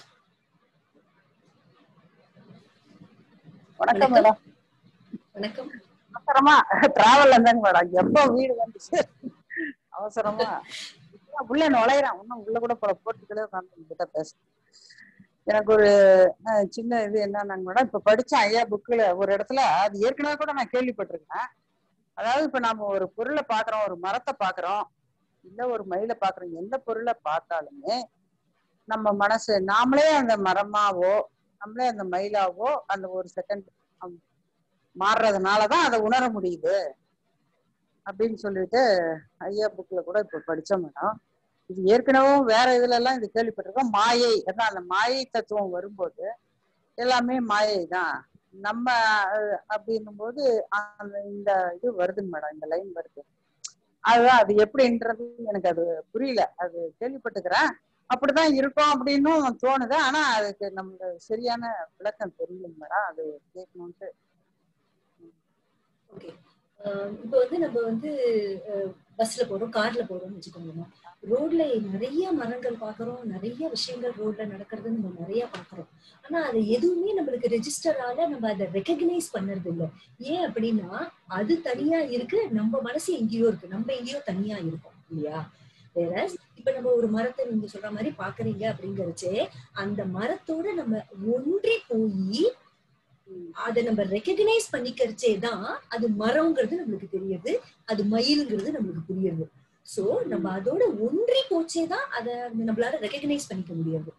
வணக்கம் மேடம். வணக்கம். அவசரமா டிராவல் இருந்தாங்க மேடம். எப்போ வீடு வந்துச்சு அவசரமா உள்ள நுழையிறான். இன்னும் உள்ள கூட போல போட்டுக்களே உட்காந்து பேச. எனக்கு ஒரு சின்ன இது என்னன்னாங்க மேடம், இப்ப படிச்ச ஐயா புக்குல ஒரு இடத்துல அது ஏற்கனவே கூட நான் கேள்விப்பட்டிருக்கேன். அதாவது இப்ப நாம ஒரு பொருளை பாக்குறோம், ஒரு மரத்தை பாக்குறோம், இல்ல ஒரு மயிலை பாக்குறோம், எந்த பொருளை பார்த்தாலுமே நம்ம மனசு நாமளே அந்த மரமாவோ நம்மளே அந்த மயிலாவோ அந்த ஒரு செகண்ட் மாறுறதுனாலதான் அதை உணர முடியுது அப்படின்னு சொல்லிட்டு ஐயா புக்ல கூட இப்ப படிச்சோம் மேடம். இது ஏற்கனவே வேற இதுல எல்லாம் இது கேள்விப்பட்டிருக்கோம். மாயை அதான் அந்த மாயை தத்துவம் வரும்போது எல்லாமே மாயை தான் நம்ம அப்படின்னும் போது அந்த இந்த இது வருதுங்க மேடம், இந்த லைன் வருது. அதுதான் அது எப்படின்றது எனக்கு அது புரியல. அது கேள்விப்பட்டுக்கிறேன், அப்படிதான் இருக்கும் அப்படின்னு தோணுது. ஆனா அதுக்கு நமக்கு சரியான விளக்கம் தெரியலைங்க மேடம். அது கேட்கணும்ட்டு. ஓகே இப்போ வந்து நம்ம வந்து பஸ்ல போறோம், கார்ல போறோம்னு வச்சுக்கோங்க. ரோட்ல நிறைய மரங்கள் பாக்குறோம், நிறைய விஷயங்கள் ரோட்ல நடக்கிறது நம்ம நிறைய பாக்குறோம். ஆனா அது எதுவுமே நம்மளுக்கு ரெஜிஸ்டரால நம்ம அதை ரெகக்னைஸ் பண்ணறது இல்லை. ஏன் அப்படின்னா அது தனியா இருக்கு, நம்ம மனசு எங்கேயோ இருக்கு, நம்ம எங்கேயோ தனியா இருக்கோம் இல்லையா? வேற இப்ப நம்ம ஒரு மரத்தை நீங்க சொல்ற மாதிரி பாக்குறீங்க அப்படிங்கறச்சே அந்த மரத்தோட நம்ம ஒன்றி போய் அதை நம்ம ரெகக்னைஸ் பண்ணிக்கிறச்சே தான் அது மரம்ங்கிறது நம்மளுக்கு தெரியுது, அது மயிலுங்கிறது நம்மளுக்கு புரியுது. சோ நம்ம அதோட ஒன்றி போச்சேதான் அதை நம்மளால ரெகக்னைஸ் பண்ணிக்க முடியாது.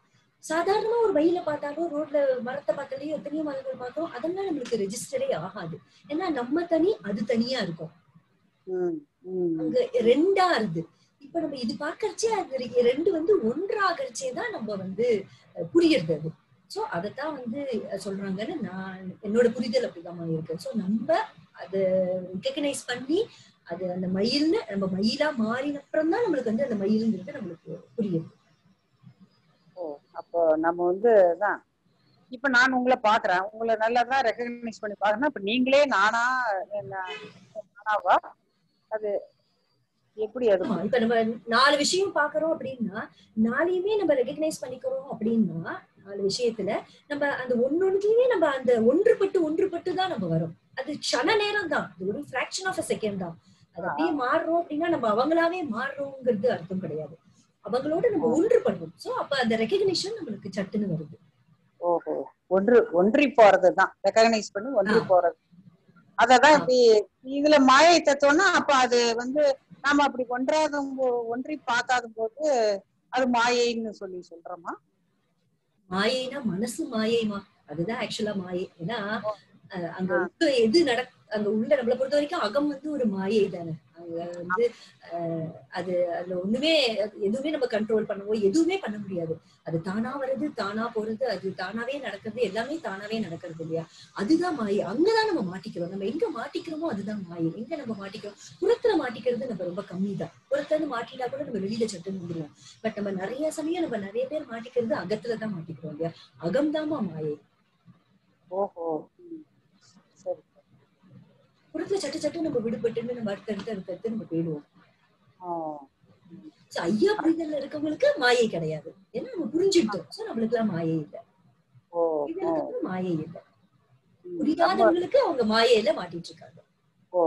சாதாரணமா ஒரு வெயில பார்த்தாலும் ரோட்ல மரத்தை பார்த்தாலே எத்தனையோ மரங்கள் பார்த்தோம், அதெல்லாம் நம்மளுக்கு ரெஜிஸ்டரே ஆகாது. ஏன்னா நம்ம தனி அது தனியா இருக்கும், அங்க ரெண்டா இருக்கு. இப்ப நம்ம இது பார்க்கறச்சே அது ரெண்டு வந்து ஒன்றாகறச்சே தான் நம்ம வந்து புரியுறது அது. சோ அதத்தான் வந்து சொல்றாங்கன்னு நான் என்னோட புரிதல் அப்படிதான் இருக்கு. சோ நம்ம அதை ரெகக்னைஸ் பண்ணி அது அந்த மயில்னு நம்ம மயிலா மாறின அப்புறம் தான் நம்மளுக்கு வந்து அந்த மயிலுங்கிறது நம்மளுக்கு புரியுது. ஓ அப்போ நம்ம வந்து தான் இப்ப நான் உங்களை பாக்குறேன், உங்களை நல்லாதான் ரெகக்னைஸ் பண்ணி பாக்குறேன்னா இப்ப நீங்களே நானா நானாவா அது எப்படி? அது இப்ப நம்ம நாலு விஷயம் பாக்குறோம் அப்படின்னா நாளையுமே நம்ம ரெகக்னைஸ் பண்ணிக்கிறோம் அப்படின்னா நாலு விஷயத்துல நம்ம அந்த ஒன்னொன்னுலயுமே நம்ம அந்த ஒன்றுபட்டு ஒன்றுபட்டு தான் நம்ம வரும். அது க்ஷண நேரம் தான், அது ஒரு ஃபிராக்ஷன் ஆஃப் அ செகண்ட் தான். அது அப்படியே மாறுறோம் அப்படின்னா நம்ம அவங்களாவே மாறுறோங்கிறது அர்த்தம் கிடையாது, அவங்களோட நம்ம ஒன்றுபடுறோம். சோ அப்ப அந்த ரெகக்னிஷன் நம்மளுக்கு சட்டுன்னு வருது. ஓஹோ, ஒன்று ஒன்றி போறதுதான் ரெகக்னைஸ் பண்ணி ஒன்றி போறது. அததான் இப்படி இதுல மாயை தத்துவம்னா அப்ப அது வந்து நாம அப்படி ஒன்றாத ஒன்றி பார்க்காத போது அது மாயைன்னு சொல்லி சொல்றோமா? மாயைனா மனசு மாயைமா, அதுதான் ஆக்சுவலா மாயை. ஏன்னா அங்க உள்ள எது நட அங்க உள்ள நம்மளை பொறுத்த வரைக்கும் அகம் வந்து ஒரு மாயை தானே. அங்க வந்து அஹ் அது அதுல ஒண்ணுமே எதுவுமே நம்ம கண்ட்ரோல் பண்ணவோ எதுவுமே பண்ண முடியாது. அது தானா வர்றது, தானா போறது, அது தானாவே நடக்கிறது, எல்லாமே தானாவே நடக்கிறது இல்லையா? அதுதான் மாயை. அங்கதான் நம்ம மாட்டிக்கிறோம். நம்ம எங்க மாட்டிக்கிறோமோ அதுதான் மாயை. எங்க நம்ம மாட்டிக்கிறோம், புறத்துல மாட்டிக்கிறது நம்ம ரொம்ப கம்மி தான். புறத்துல இருந்து மாட்டிட்டா கூட நம்ம வெளியில சட்டுன்னு வந்துடுவோம். பட் நம்ம நிறைய சமயம் நம்ம நிறைய பேர் மாட்டிக்கிறது அகத்துலதான் மாட்டிக்கிறோம் இல்லையா? அகம்தாமா மாயை. ஓஹோ, சரி. புறத்துல சட்டு சட்டு நம்ம விடுபட்டு நம்ம அடுத்தடுத்து அடுத்தடுத்து நம்ம போயிடுவோம். ஐயா புரிதல்ல இருக்கவங்களுக்கு மாயை கிடையாது, ஏன்னா நம்ம புரிஞ்சுட்டோம். சோ நம்மளுக்கு எல்லாம் மாயை இல்லை, புரிதலுக்கு மாயை இல்லை. புரியாதவங்களுக்கு அவங்க மாயையில மாட்டிட்டு இருக்காங்க. ஓ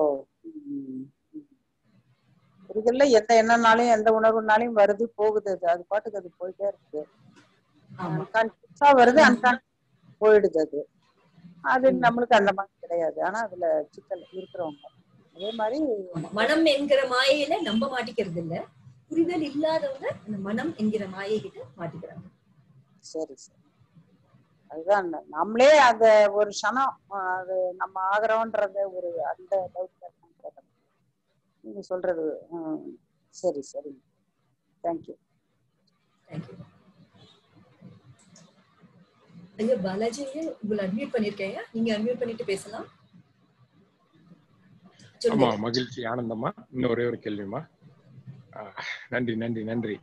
புரிதல்ல எந்த எண்ணம்னாலும் எந்த உணர்வுனாலையும் வருது போகுது, அது அது பாட்டுக்கு அது போயிட்டே இருக்கு. அன்கான்சியஸா வருது, அன்கான்சியஸ் போயிடுது. அது அது நம்மளுக்கு அந்த மாதிரி கிடையாது. ஆனா அதுல சிக்கல் இருக்கிறவங்க அதே மாதிரி மனம் என்கிற மாயையில நம்ம மாட்டிக்கிறது இல்ல, புரிதல் இல்லாதவங்க அந்த மனம் என்கிற மாயை கிட்ட மாட்டிக்கிறாங்க. சரி சரி, அதுதான் நம்மளே அந்த ஒரு க்ஷணம் அது நம்ம ஆகிறோம்ன்றத ஒரு அந்த டவுட் நீங்க சொல்றது. சரி சரி, தேங்க்யூ தேங்க்யூ. ஐயா பாலாஜி உங்களை அன்மியூட் பண்ணிருக்கேன், நீங்க அன்மியூட் பண்ணிட்டு பேசலாம். ஆமா, மகிழ்ச்சி, ஆனந்தமா. இன்னும் ஒரே ஒரு கேள்விமா. நன்றி நன்றி நன்றி.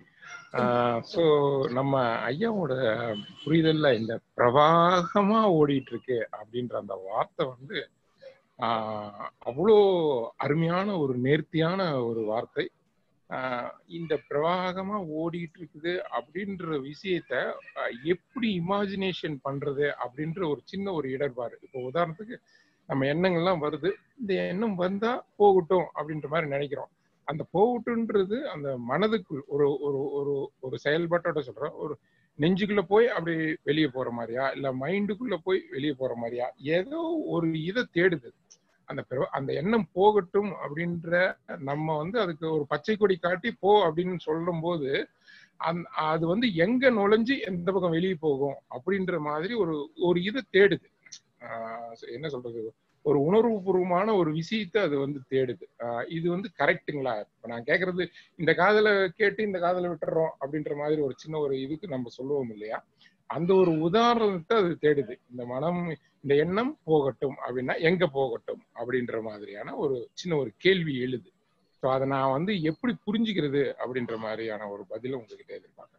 ஸோ நம்ம ஐயாவோட புரிதல்ல இந்த பிரவாகமா ஓடிட்டு இருக்கு அப்படின்ற அந்த வார்த்தை வந்து ஆஹ் அவ்வளோ அருமையான ஒரு நேர்த்தியான ஒரு வார்த்தை. ஆஹ் இந்த பிரவாகமா ஓடிட்டு இருக்குது அப்படின்ற விஷயத்த எப்படி இமேஜினேஷன் பண்றது அப்படின்ற ஒரு சின்ன ஒரு இடர்பாடு. இப்போ உதாரணத்துக்கு நம்ம எண்ணங்கள்லாம் வருது, இந்த எண்ணம் வந்தா போகட்டும் அப்படின்ற மாதிரி நினைக்கிறோம். அந்த போகட்டும்ன்றது அந்த மனதுக்குள் ஒரு ஒரு ஒரு ஒரு செயல்பாட்டோட சொல்றோம், ஒரு நெஞ்சுக்குள்ள போய் அப்படி வெளியே போற மாதிரியா, இல்ல மைண்டுக்குள்ள போய் வெளியே போற மாதிரியா, ஏதோ ஒரு இதை தேடுது. அந்த அந்த எண்ணம் போகட்டும் அப்படின்ற நம்ம வந்து அதுக்கு ஒரு பச்சை கொடி காட்டி போ அப்படின்னு சொல்லும் போது அந் அது வந்து எங்க நுழைஞ்சு எந்த பக்கம் வெளியே போகும் அப்படின்ற மாதிரி ஒரு ஒரு இதை தேடுது. ஆஹ் என்ன சொல்றது, ஒரு உணர்வு பூர்வமான ஒரு விஷயத்தை அது வந்து தேடுது. ஆஹ் இது வந்து கரெக்டுங்களா? இப்ப நான் கேட்கறது, இந்த காதல கேட்டு இந்த காதல விட்டுறோம் அப்படின்ற மாதிரி ஒரு சின்ன ஒரு இதுக்கு நம்ம சொல்லுவோம் இல்லையா, அந்த ஒரு உதாரணத்தை அது தேடுது. இந்த மனம், இந்த எண்ணம் போகட்டும் அப்படின்னா எங்க போகட்டும் அப்படின்ற மாதிரியான ஒரு சின்ன ஒரு கேள்வி எழுது. ஸோ அதை நான் வந்து எப்படி புரிஞ்சுக்கிறது அப்படின்ற மாதிரியான ஒரு பதில உங்ககிட்ட எதிர்பார்க்கிறேன்.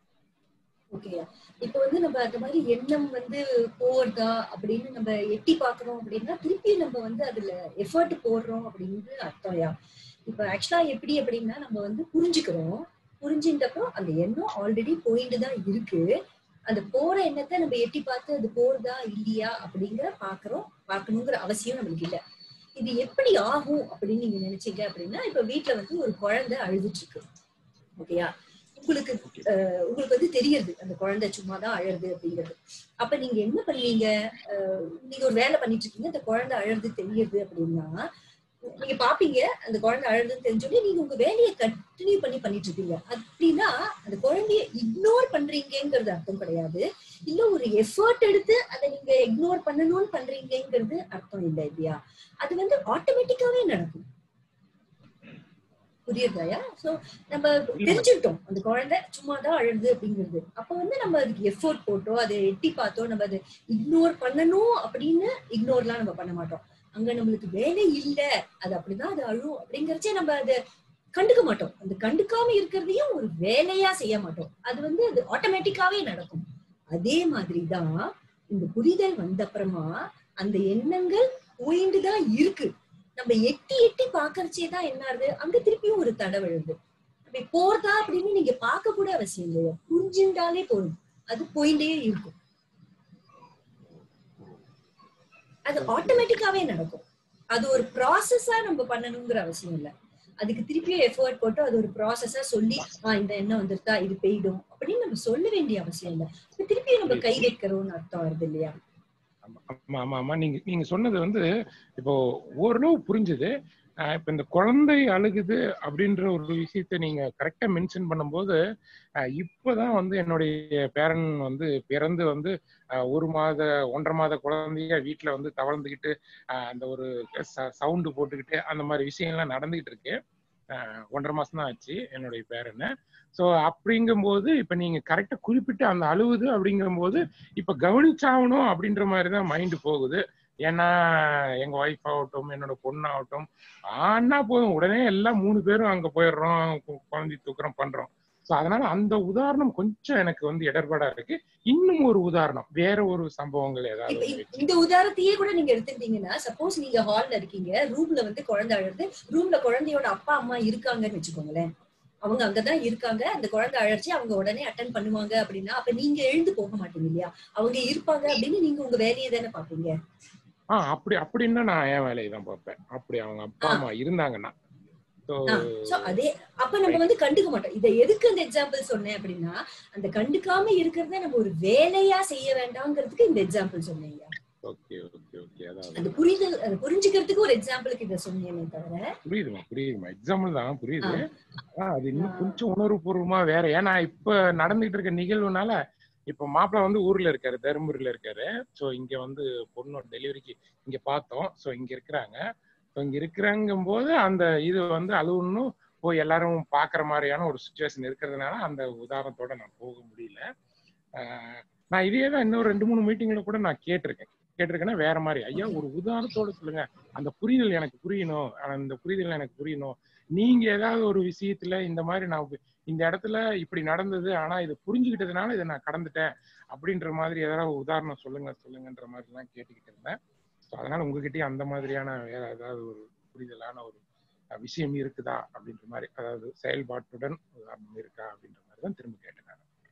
ஓகேயா, இப்ப வந்து நம்ம அந்த மாதிரி எண்ணம் வந்து போறதா அப்படின்னு நம்ம எட்டி பாக்குறோம் அப்படின்னா திருப்பி நம்ம வந்து அதுல எஃபர்ட் போடுறோம் அப்படின்னு அர்த்தம்யா. இப்ப ஆக்சுவலா எப்படி அப்படின்னா நம்ம வந்து புரிஞ்சுக்கிறோம், புரிஞ்சுட்டப்போ அந்த எண்ணம் ஆல்ரெடி போயிட்டு தான் இருக்கு. அந்த போற எண்ணத்தை நம்ம எட்டி பார்த்து அது போறதா இல்லையா அப்படிங்கிற பாக்குறோம், பார்க்கணுங்கிற அவசியம் நம்மளுக்கு இல்லை. இது எப்படி ஆகும் அப்படின்னு நீங்க நினைச்சீங்க அப்படின்னா, இப்ப வீட்டுல வந்து ஒரு குழந்தை அழுதுட்டு இருக்கு, ஓகேயா, உங்களுக்கு அஹ் உங்களுக்கு வந்து தெரியுது அந்த குழந்தை சும்மாதான் அழகுது அப்படிங்கிறது. அப்ப நீங்க என்ன பண்ணுவீங்க, அஹ் நீங்க ஒரு வேலை பண்ணிட்டு இருக்கீங்க, அந்த குழந்தை அழகுது தெரியுது அப்படின்னா நீங்க பாப்பீங்க அந்த குழந்தை அழுதுன்னு தெரிஞ்சோடனே நீங்க உங்க வேலையை கண்டினியூ பண்ணி பண்ணிட்டு இருக்கீங்க. அப்படின்னா அந்த குழந்தைய இக்னோர் பண்றீங்கிறது அர்த்தம் கிடையாது. இல்ல ஒரு எஃபர்ட் எடுத்து அதை நீங்க இக்னோர் பண்ணணும்னு பண்றீங்கிறது அர்த்தம் இல்லை இல்லையா? அது வந்து ஆட்டோமேட்டிக்காவே நடக்கும். புரியுதாயா? சோ நம்ம தெரிஞ்சுட்டோம் அந்த குழந்தை சும்மாதான் அழுது அப்படிங்கிறது. அப்ப வந்து நம்ம அதுக்கு எஃபோர்ட் போட்டோம், அதை எட்டி பார்த்தோம், நம்ம அதை இக்னோர் பண்ணணும் அப்படின்னு இக்னோர்லாம் நம்ம பண்ண மாட்டோம். அங்க நம்மளுக்கு வேலை இல்ல, அது அப்படிதான் அது அழும் அப்படிங்கறச்சே நம்ம அதை கண்டுக்க மாட்டோம். அந்த கண்டுக்காம இருக்கிறதையும் ஒரு வேலையா செய்ய மாட்டோம். அது வந்து அது ஆட்டோமேட்டிக்காவே நடக்கும். அதே மாதிரிதான் இந்த புரிதல் வந்த அப்புறமா அந்த எண்ணங்கள் போயிட்டுதான் இருக்கு. நம்ம எட்டி எட்டி பாக்கறச்சேதான் என்ன ஆகுது, அங்க திருப்பியும் ஒரு தடை விழுது. அப்படி போறதா அப்படின்னு நீங்க பார்க்க கூட அவசியம் இல்லையா, புரிஞ்சுட்டாலே போதும், அது போயிட்டே இருக்கும். அது ஆட்டோமேட்டிக்காவே நடக்கும். அது ஒரு ப்ராசஸா நம்ம பண்ணணுங்கிற அவசியம் இல்லை. அதுக்கு திருப்பியும் எஃபோர்ட் போட்டு அது ஒரு ப்ராசஸா சொல்லி ஆஹ் இந்த எண்ணம் வந்துருத்தா இது பெய்டும் அப்படின்னு நம்ம சொல்ல வேண்டிய அவசியம் இல்லை. திருப்பியும் நம்ம கை வைக்கிறோம்னு அர்த்தம் வருது இல்லையா? ஆமா ஆமா ஆமா நீங்க நீங்க சொன்னது வந்து இப்போ ஓரளவு புரிஞ்சுது. இப்ப இந்த குழந்தை அழுகுது அப்படின்ற ஒரு விஷயத்த நீங்க கரெக்டா மென்ஷன் பண்ணும்போது இப்பதான் வந்து என்னுடைய பேரன் வந்து பிறந்து வந்து ஒரு மாத ஒன்றரை மாத குழந்தைய வீட்டுல வந்து தவழ்ந்துகிட்டு அந்த ஒரு சவுண்டு போட்டுக்கிட்டு அந்த மாதிரி விஷயங்கள்லாம் நடந்துகிட்டு இருக்கு. ஒன்றரை மாசம் தான் ஆச்சு என்னுடைய பேரனை. ஸோ அப்படிங்கும்போது இப்ப நீங்க கரெக்டா குறிப்பிட்டு அந்த அழுவுது அப்படிங்கும்போது இப்ப கவனிச்சாகணும் அப்படின்ற மாதிரிதான் மைண்டு போகுது. ஏன்னா எங்க ஒய்ஃப் ஆகட்டும் என்னோட பொண்ணாகட்டும் ஆனா போதும் உடனே எல்லாம் மூணு பேரும் அங்க போயிடுறோம், குழந்தை தூக்குறோம் பண்றோம். ஸோ அதனால அந்த உதாரணம் கொஞ்சம் எனக்கு வந்து இடர்பாடா இருக்கு. இன்னும் ஒரு உதாரணம் வேற ஒரு சம்பவங்கள் ஏதாவது இந்த உதாரணத்தையே கூட நீங்க எடுத்துட்டீங்கன்னா, சப்போஸ் நீங்க ஹால்ல இருக்கீங்க, ரூம்ல வந்து குழந்தை அழுது, ரூம்ல குழந்தையோட அப்பா அம்மா இருக்காங்கன்னு வச்சுக்கோங்களேன், அவங்க அங்கதான் இருக்காங்க, அந்த குழந்தை அழைச்சி அவங்க உடனே அட்டன் பண்ணுவாங்க அப்படின்னா அப்ப நீங்க எழுந்து போக மாட்டீங்க இல்லையா? அவங்க இருப்பாங்க அப்படின்னு நீங்க உங்க வேலையை தானே பாப்பீங்க. ஆஹ் அப்படி அப்படின்னா நான் என் வேலையை தான் பார்ப்பேன். அப்படி அவங்க அப்பா அம்மா இருந்தாங்கன்னா அதே அப்ப நம்ம வந்து கண்டுக்க மாட்டோம். இதை எதுக்கு அந்த எக்ஸாம்பிள் சொன்னேன் அப்படின்னா, அந்த கண்டுக்காம இருக்கிறத நம்ம ஒரு வேலையா செய்ய வேண்டாம்ங்கிறதுக்கு இந்த எக்ஸாம்பிள் சொன்னீங்க. அந்த புரிதல் அது புரிஞ்சுக்கிறதுக்கு ஒரு எக்ஸாம்பிளுக்கு இதை சொன்னேனே தவிர. புரியுதுமா புரியுதுமா எக்ஸாம்பிள் தான் புரியுது. அது இன்னும் கொஞ்சம் உணர்வு பூர்வமா வேற. ஏன்னா இப்ப நடந்துகிட்டு இருக்க நிகழ்வுனால இப்ப மாப்பிள்ள வந்து ஊர்ல இருக்காரு, தருமபுரியில இருக்காரு. சோ இங்க வந்து பொண்ணோட டெலிவரிக்கு இங்க பார்த்தோம். சோ இங்க இருக்கிறாங்க. இங்க இருக்கிறாங்கும் போது அந்த இது வந்து அழுவணும் போய் எல்லாரும் பாக்குற மாதிரியான ஒரு சுச்சுவேஷன் இருக்கிறதுனால அந்த உதாரணத்தோட நான் போக முடியல. ஆஹ் நான் இதே தான் இன்னொரு ரெண்டு மூணு மீட்டிங்ல கூட நான் கேட்டிருக்கேன் கேட்டிருக்கேன்னா வேற மாதிரி, ஐயா ஒரு உதாரணத்தோட சொல்லுங்க, அந்த புரிதல் எனக்கு புரியணும், அந்த புரிதல் எனக்கு புரியணும். நீங்க ஏதாவது ஒரு விஷயத்துல இந்த மாதிரி நான் இந்த இடத்துல இப்படி நடந்தது ஆனா இது புரிஞ்சுக்கிட்டதுனால இதை நான் கடந்துட்டேன் அப்படின்ற மாதிரி ஏதாவது உதாரணம் சொல்லுங்க சொல்லுங்கன்ற மாதிரி எல்லாம் கேட்டுக்கிட்டு இருந்தேன். அதனால உங்ககிட்டயும் அந்த மாதிரியான வேற ஏதாவது ஒரு புரிதலான ஒரு விஷயம் இருக்குதா அப்படின்ற மாதிரி, அதாவது செயல்பாட்டுடன் உதாரணம் இருக்கா அப்படின்ற மாதிரி தான் திரும்ப கேட்டேன்.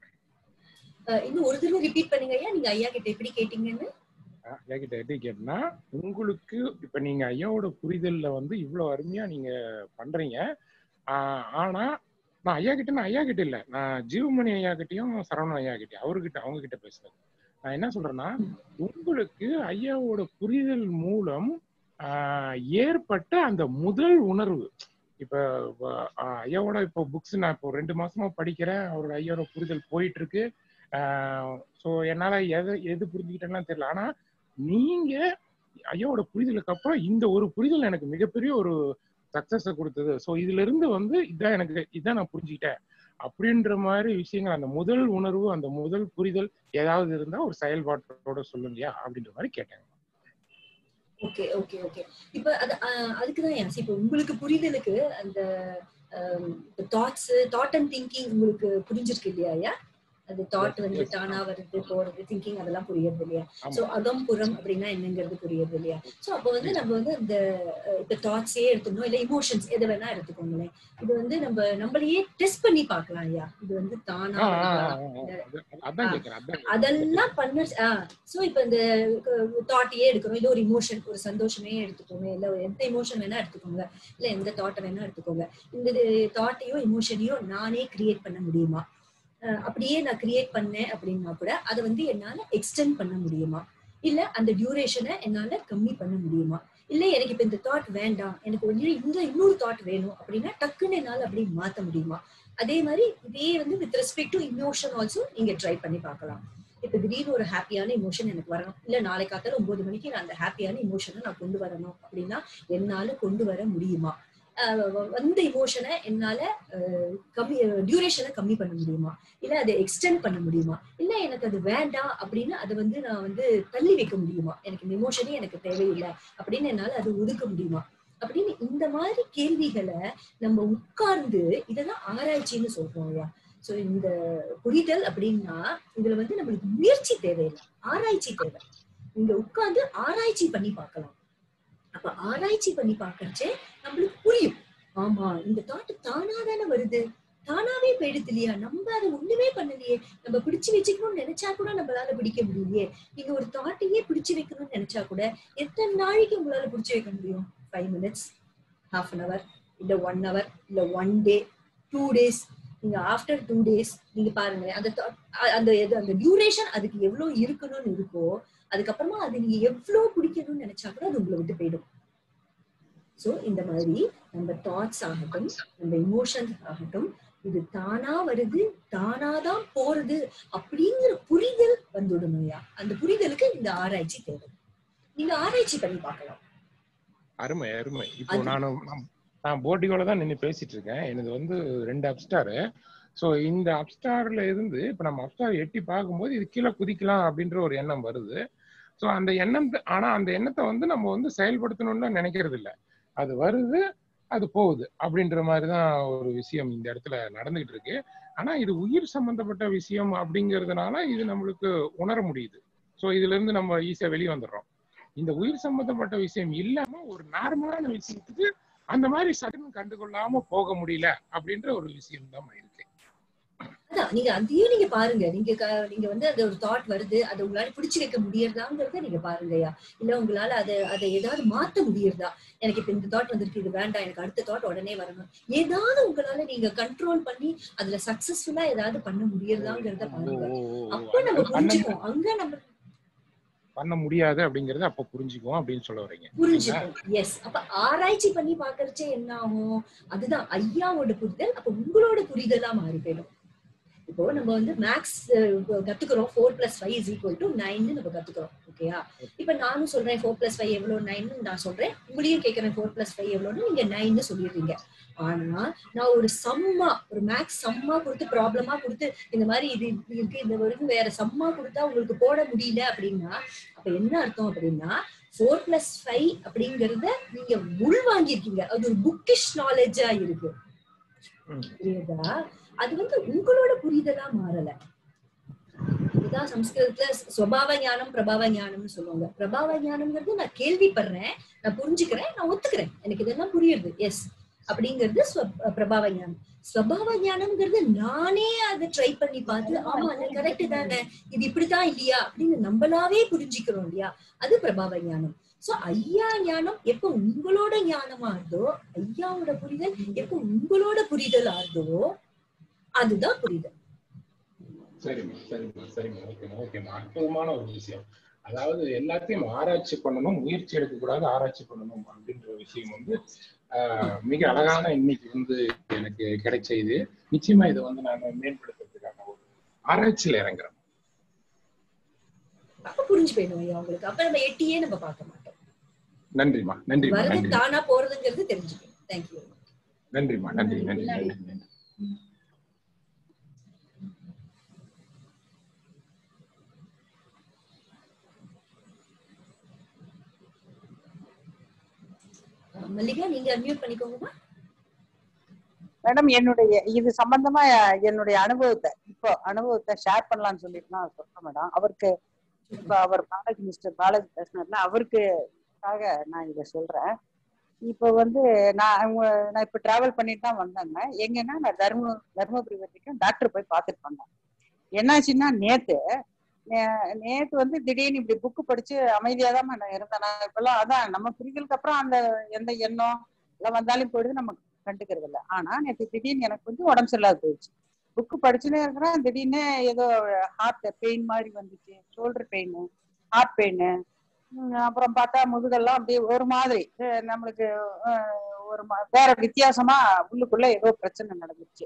இன்னும் ஒரு தடவை ரிப்பீட் பண்ணுங்க ஐயா, நீங்க ஐயா கிட்ட எப்படி கேட்டீங்கன்னு. ஐயா கிட்ட எப்படி கேட்டேன்னா, உங்களுக்கு இப்ப நீங்க ஐயாவோட புரிதல்ல வந்து இவ்வளவு அருமையா நீங்க பண்றீங்க. ஆஹ் ஆனா நான் ஐயா கிட்ட நான் ஐயா கிட்ட இல்ல, நான் ஜீவமணி ஐயா கிட்டையும் சரவணன் ஐயா கிட்டையும் அவர்கிட்ட அவங்க கிட்ட பேசுறேன். நான் என்ன சொல்றேன்னா, உங்களுக்கு ஐயாவோட புரிதல் மூலம் ஆஹ் ஏற்பட்ட அந்த முதல் உணர்வு, இப்ப ஐயாவோட இப்போ புக்ஸ் நான் இப்போ ரெண்டு மாசமா படிக்கிறேன், அவரோட ஐயாவோட புரிதல் போயிட்டு இருக்கு. ஆஹ் ஸோ என்னால எது எது புரிஞ்சுக்கிட்டேன்னா தெரியல. ஆனா நீங்க ஐயாவோட புரிதலுக்கு அப்புறம் இந்த ஒரு புரிதல் எனக்கு மிகப்பெரிய ஒரு சக்சஸ கொடுத்தது. ஸோ இதுல இருந்து வந்து இதான் எனக்கு இதான் நான் புரிஞ்சுக்கிட்டேன் அப்படின்ற மாதிரி விஷயங்கள், அந்த முதல் உணர்வு அந்த முதல் புரிதல் ஏதாவது இருந்தா ஒரு செயல்பாட்டோட சொல்லுங்கயா அப்படின்ற மாதிரி கேட்டாங்க. ஓகே ஓகே ஓகே இப்ப அது அதுக்குதான் யாசி, இப்ப உங்களுக்கு புரிதலுக்கு அந்த தாட்ஸ் தாட் அண்ட் திங்கிங் உங்களுக்கு புரிஞ்சிருக்கு இல்லையா ஐயா? அது தாட் வந்து தானா வருது போறது, திங்கிங் அதெல்லாம் புரியுது இல்லையா? சோ அகம் புறம் அப்படின்னா என்னங்கிறது புரியுது இல்லையா? சோ அப்ப வந்து நம்ம வந்து அந்த இப்ப தாட்ஸே எடுத்துக்கணும், இல்ல இமோஷன்ஸ் எதை வேணா எடுத்துக்கோங்களேன். இது வந்து நம்ம நம்மளையே டெஸ்ட் பண்ணி பார்க்கலாம் ஐயா. இது வந்து தானா அதெல்லாம் பண்ண. ஆஹ் சோ இப்ப இந்த தாட்டையே எடுக்கிறோம், இது ஒரு இமோஷன், ஒரு சந்தோஷமே எடுத்துக்கோங்க, இல்ல எந்த இமோஷன் வேணா எடுத்துக்கோங்க, இல்ல எந்த தாட்டை வேணா எடுத்துக்கோங்க. இந்த தாட்டையோ இமோஷனையோ நானே கிரியேட் பண்ண முடியுமா? அப்படியே நான் கிரியேட் பண்ணேன் அப்படின்னா கூட அதை வந்து என்னால எக்ஸ்டெண்ட் பண்ண முடியுமா? இல்ல அந்த டியூரேஷனை என்னால கம்மி பண்ண முடியுமா? இல்ல எனக்கு இப்ப இந்த தாட் வேண்டாம், எனக்கு ஒரு இந்த இன்னொரு தாட் வேணும் அப்படின்னா டக்குன்னு என்னால அப்படி மாத்த முடியுமா? அதே மாதிரி இதே வந்து with respect to emotion also நீங்க ட்ரை பண்ணி பார்க்கலாம். இப்ப திடீர்னு ஒரு ஹாப்பியான இமோஷன் எனக்கு வரணும், இல்ல நாளை காத்தால ஒன்பது மணிக்கு நான் அந்த ஹாப்பியான இமோஷனை நான் கொண்டு வரணும் அப்படின்னா என்னால கொண்டு வர முடியுமா? அந்த இமோஷனை என்னால கம்மி டியூரேஷனை கம்மி பண்ண முடியுமா? இல்ல அதை எக்ஸ்டெண்ட் பண்ண முடியுமா? இல்ல எனக்கு அது வேண்டாம் அப்படின்னு அதை வந்து நான் வந்து தள்ளி வைக்க முடியுமா? எனக்கு இந்த இமோஷனே எனக்கு தேவையில்லை அப்படின்னு என்னால அது ஒதுக்க முடியுமா? அப்படின்னு இந்த மாதிரி கேள்விகளை நம்ம உட்கார்ந்து இதெல்லாம் ஆராய்ச்சின்னு சொல்றோம் இல்லையா? சோ இந்த புரிதல் அப்படின்னா இதுல வந்து நம்மளுக்கு முயற்சி தேவையில்லை, ஆராய்ச்சி தேவை. இங்க உட்கார்ந்து ஆராய்ச்சி பண்ணி பார்க்கலாம். அப்ப ஆராய்ச்சி பண்ணி பாக்கறச்சே நம்மளுக்கு புரியும், ஆமா இந்த தாட்டு தானா தானே வருது, தானாவே போயிடுது இல்லையா, நம்ம அதை ஒண்ணுமே பண்ணலையே, நம்ம பிடிச்சு வச்சுக்கணும்னு நினைச்சா கூட நம்மளால பிடிக்க முடியலையே. நீங்க ஒரு தாட்டையே பிடிச்சு வைக்கணும்னு நினைச்சா கூட எத்தனை நாளைக்கு உங்களால பிடிச்சு வைக்க முடியும்? Five minutes, half an hour, இல்ல ஒன் ஹவர், இல்ல ஒன் டே, டூ டேஸ். நீங்க ஆஃப்டர் டூ டேஸ் நீங்க பாருங்க அந்த அந்த அந்த டியூரேஷன் அதுக்கு எவ்வளவு இருக்கணும்னு இருக்கோ, அதுக்கப்புறமா அது நீங்க எவ்வளவு பிடிக்கணும்னு நினைச்சா கூட அது உங்களை விட்டு போயிடும். சோ இந்த மாதிரி நம்ம தாட்ஸ் ஆகட்டும், நம்ம இமோஷன்ஸ் ஆகட்டும், இது தானா வருது, தானாதான் போறது அப்படிங்கிற புரிதல் வந்துடணும்யா. அந்த புரிதலுக்கு இந்த ஆராய்ச்சி தேவை. நீங்க ஆராய்ச்சி பண்ணி பார்க்கலாம். அருமை அருமை. இப்போ நானும் நான் போர்டிகோல தான் நின்று பேசிட்டு இருக்கேன். எனது வந்து ரெண்டு அப்ஸ்டாரு. ஸோ இந்த அப்ஸ்டார்ல இருந்து இப்போ நம்ம அப்ஸ்டார் எட்டி பார்க்கும்போது இது கீழே குதிக்கலாம் அப்படின்ற ஒரு எண்ணம் வருது. ஸோ அந்த எண்ணம், ஆனா அந்த எண்ணத்தை வந்து நம்ம வந்து செயல்படுத்தணும்னு நினைக்கிறது இல்லை. அது வருது, அது போகுது அப்படின்ற மாதிரிதான் ஒரு விஷயம் இந்த இடத்துல நடந்துகிட்டு இருக்கு. ஆனா இது உயிர் சம்பந்தப்பட்ட விஷயம் அப்படிங்கிறதுனால இது நம்மளுக்கு உணர முடியுது. ஸோ இதுல இருந்து நம்ம ஈஸியா வெளியே வந்துடுறோம். இந்த உயிர் சம்பந்தப்பட்ட விஷயம் இல்லாம ஒரு நார்மலான விஷயத்துக்கு அந்த மாதிரி சடங்கு கண்டுகொள்ளாம போக முடியல அப்படின்ற ஒரு விஷயம் தான் இருக்கு. அதான் நீங்க அதையும் நீங்க பாருங்க. நீங்க நீங்க வந்து அந்த ஒரு தாட் வருது, அதை உங்களால பிடிச்சு வைக்க முடியறதாங்கிறத நீங்க பாருங்கய்யா. இல்ல உங்களால அதை அதை ஏதாவது மாத்த முடியறதா? எனக்கு இப்ப இந்த தாட் வந்திருக்கு, இது வேண்டாம், எனக்கு அடுத்த தாட் உடனே வரணும். ஏதாவது உங்களால நீங்க கண்ட்ரோல் பண்ணி அதுல சக்சஸ்ஃபுல்லா ஏதாவது பண்ண முடியறதாங்கிறத பாருங்க. அப்ப நம்ம புரிஞ்சுக்கோம், அங்க நம்ம பண்ண முடியாது அப்படிங்கறது அப்ப புரிஞ்சுக்குவோம் அப்படின்னு சொல்ல வரீங்க. புரிஞ்சுக்குவோம். எஸ். அப்ப ஆராய்ச்சி பண்ணி பாக்குறச்சே என்ன ஆகும்? அதுதான் ஐயாவோட புரிதல் அப்ப உங்களோட புரிதலா மாறி போயிடும். இப்போ நம்ம வந்து மேக்ஸ் கத்துக்கிறோம், four plus five is equal to nine நம்ம கத்துக்கிறோம். ஓகேயா? இப்ப நானும் சொல்றேன் ஃபோர் பிளஸ் ஃபைவ் எவ்வளவு நைன் நான் சொல்றேன், உங்களையும் கேட்கறேன் ஃபோர் பிளஸ் ஃபைவ் எவ்வளவுன்னு, நீங்க நைன் சொல்லிடுறீங்க. ஆனா நான் ஒரு சம்மா, ஒரு மேக்ஸ் சம்மா கொடுத்து ப்ராப்ளமா கொடுத்து இந்த மாதிரி இது இருக்கு, இந்த வரைக்கும் வேற சம்மா கொடுத்தா உங்களுக்கு போட முடியல அப்படின்னா அப்ப என்ன அர்த்தம் அப்படின்னா ஃபோர் பிளஸ் ஃபைவ் அப்படிங்கறத நீங்க உள் வாங்கியிருக்கீங்க. அது ஒரு புக்கிஷ் நாலேஜா இருக்கு. புரியுதா? அது வந்து உங்களோட புரிதலா மாறல. இதுதான் சம்ஸ்கிருதத்துல ஸ்வபாவ ஞானம் பிரபாவ ஞானம்னு சொல்லுவாங்க. பிரபாவ ஞானம்ங்கிறது நான் கேள்விப்படுறேன், நான் புரிஞ்சுக்கிறேன், நான் ஒத்துக்கிறேன், எனக்கு இதெல்லாம் புரியுது, எஸ் அப்படிங்கிறது பிரபாவ ஞானம். ஸ்வபாவ ஞானம்ங்கிறது நானே அதை ட்ரை பண்ணி பார்த்து ஆமா அது கரெக்ட் தானே, இது இப்படித்தான் இல்லையா அப்படின்னு நம்மளாவே புரிஞ்சுக்கிறோம் இல்லையா, அது பிரபாவ ஞானம். சோ ஐயா ஞானம் எப்ப உங்களோட ஞானமா இருந்தோ, ஐயாவோட புரிதல் எப்ப உங்களோட புரிதல் ஆறுதோ அதுதான் புரிதல். சரிம்மா சரிம்மா சரிம்மா ஓகேம்மா ஓகேம்மா அற்புதமான ஒரு விஷயம். அதாவது எல்லாத்தையும் ஆராய்ச்சி பண்ணணும், முயற்சி எடுக்கக்கூடாது, ஆராய்ச்சி பண்ணணும் அப்படின்ற விஷயம் வந்து ஆஹ் மிக அழகான இன்னைக்கு வந்து எனக்கு கிடைச்ச இது. நிச்சயமா இதை வந்து நான் மேம்படுத்துறதுக்கான ஒரு ஆராய்ச்சியில இறங்குறேன். அப்ப புரிஞ்சு போயிடும் ஐயா உங்களுக்கு. அப்ப நம்ம எட்டியே நம்ம பார்க்க மாட்டோம். நன்றிமா நன்றி. வரது தானா போறதுங்கிறது தெரிஞ்சுக்கணும். தேங்க்யூ. நன்றிமா நன்றி நன்றி நன்றி நன்றி. மல்லிகா நீங்க அன்மியூட் பண்ணிக்கோங்கம்மா. மேடம் என்னுடைய இது சம்பந்தமா என்னுடைய அனுபவத்தை இப்போ அனுபவத்தை ஷேர் பண்ணலாம்னு சொல்லிட்டு நான் சொல்றேன் மேடம். அவருக்கு இப்ப அவர் பாலாஜி மிஸ்டர் பாலாஜி பேசினார்ல, அவருக்காக நான் இதை சொல்றேன். இப்போ வந்து நான் நான் இப்ப டிராவல் பண்ணிட்டு தான் வந்தாங்க. எங்கன்னா நான் தர்ம தர்மபுரி வரைக்கும் டாக்டர் போய் பார்த்துட்டு வந்தேன். என்னாச்சுன்னா நேத்து நேத்து வந்து திடீர்னு இப்படி புக்கு படிச்சு அமைதியாதான் நான் இருந்தேன். நான் இப்பெல்லாம் அதான் நம்ம புரிதலுக்கு அப்புறம் அந்த எந்த எண்ணம் எல்லாம் வந்தாலும் போயிடுது, நம்ம கண்டுக்கிறது இல்லை. ஆனா நேற்று திடீர்னு எனக்கு கொஞ்சம் உடம்பு சரியில்லாத போயிடுச்சு. புக்கு படிச்சுன்னே இருக்கிறேன், திடீர்னு ஏதோ ஹார்ட் பெயின் மாதிரி வந்துச்சு, ஷோல்டர் பெயின், ஹார்ட் பெயின், அப்புறம் பார்த்தா முதுகெல்லாம் அப்படியே ஒரு மாதிரி நம்மளுக்கு ஒரு வேற வித்தியாசமா உள்ளுக்குள்ள ஏதோ பிரச்சனை நடந்துச்சு.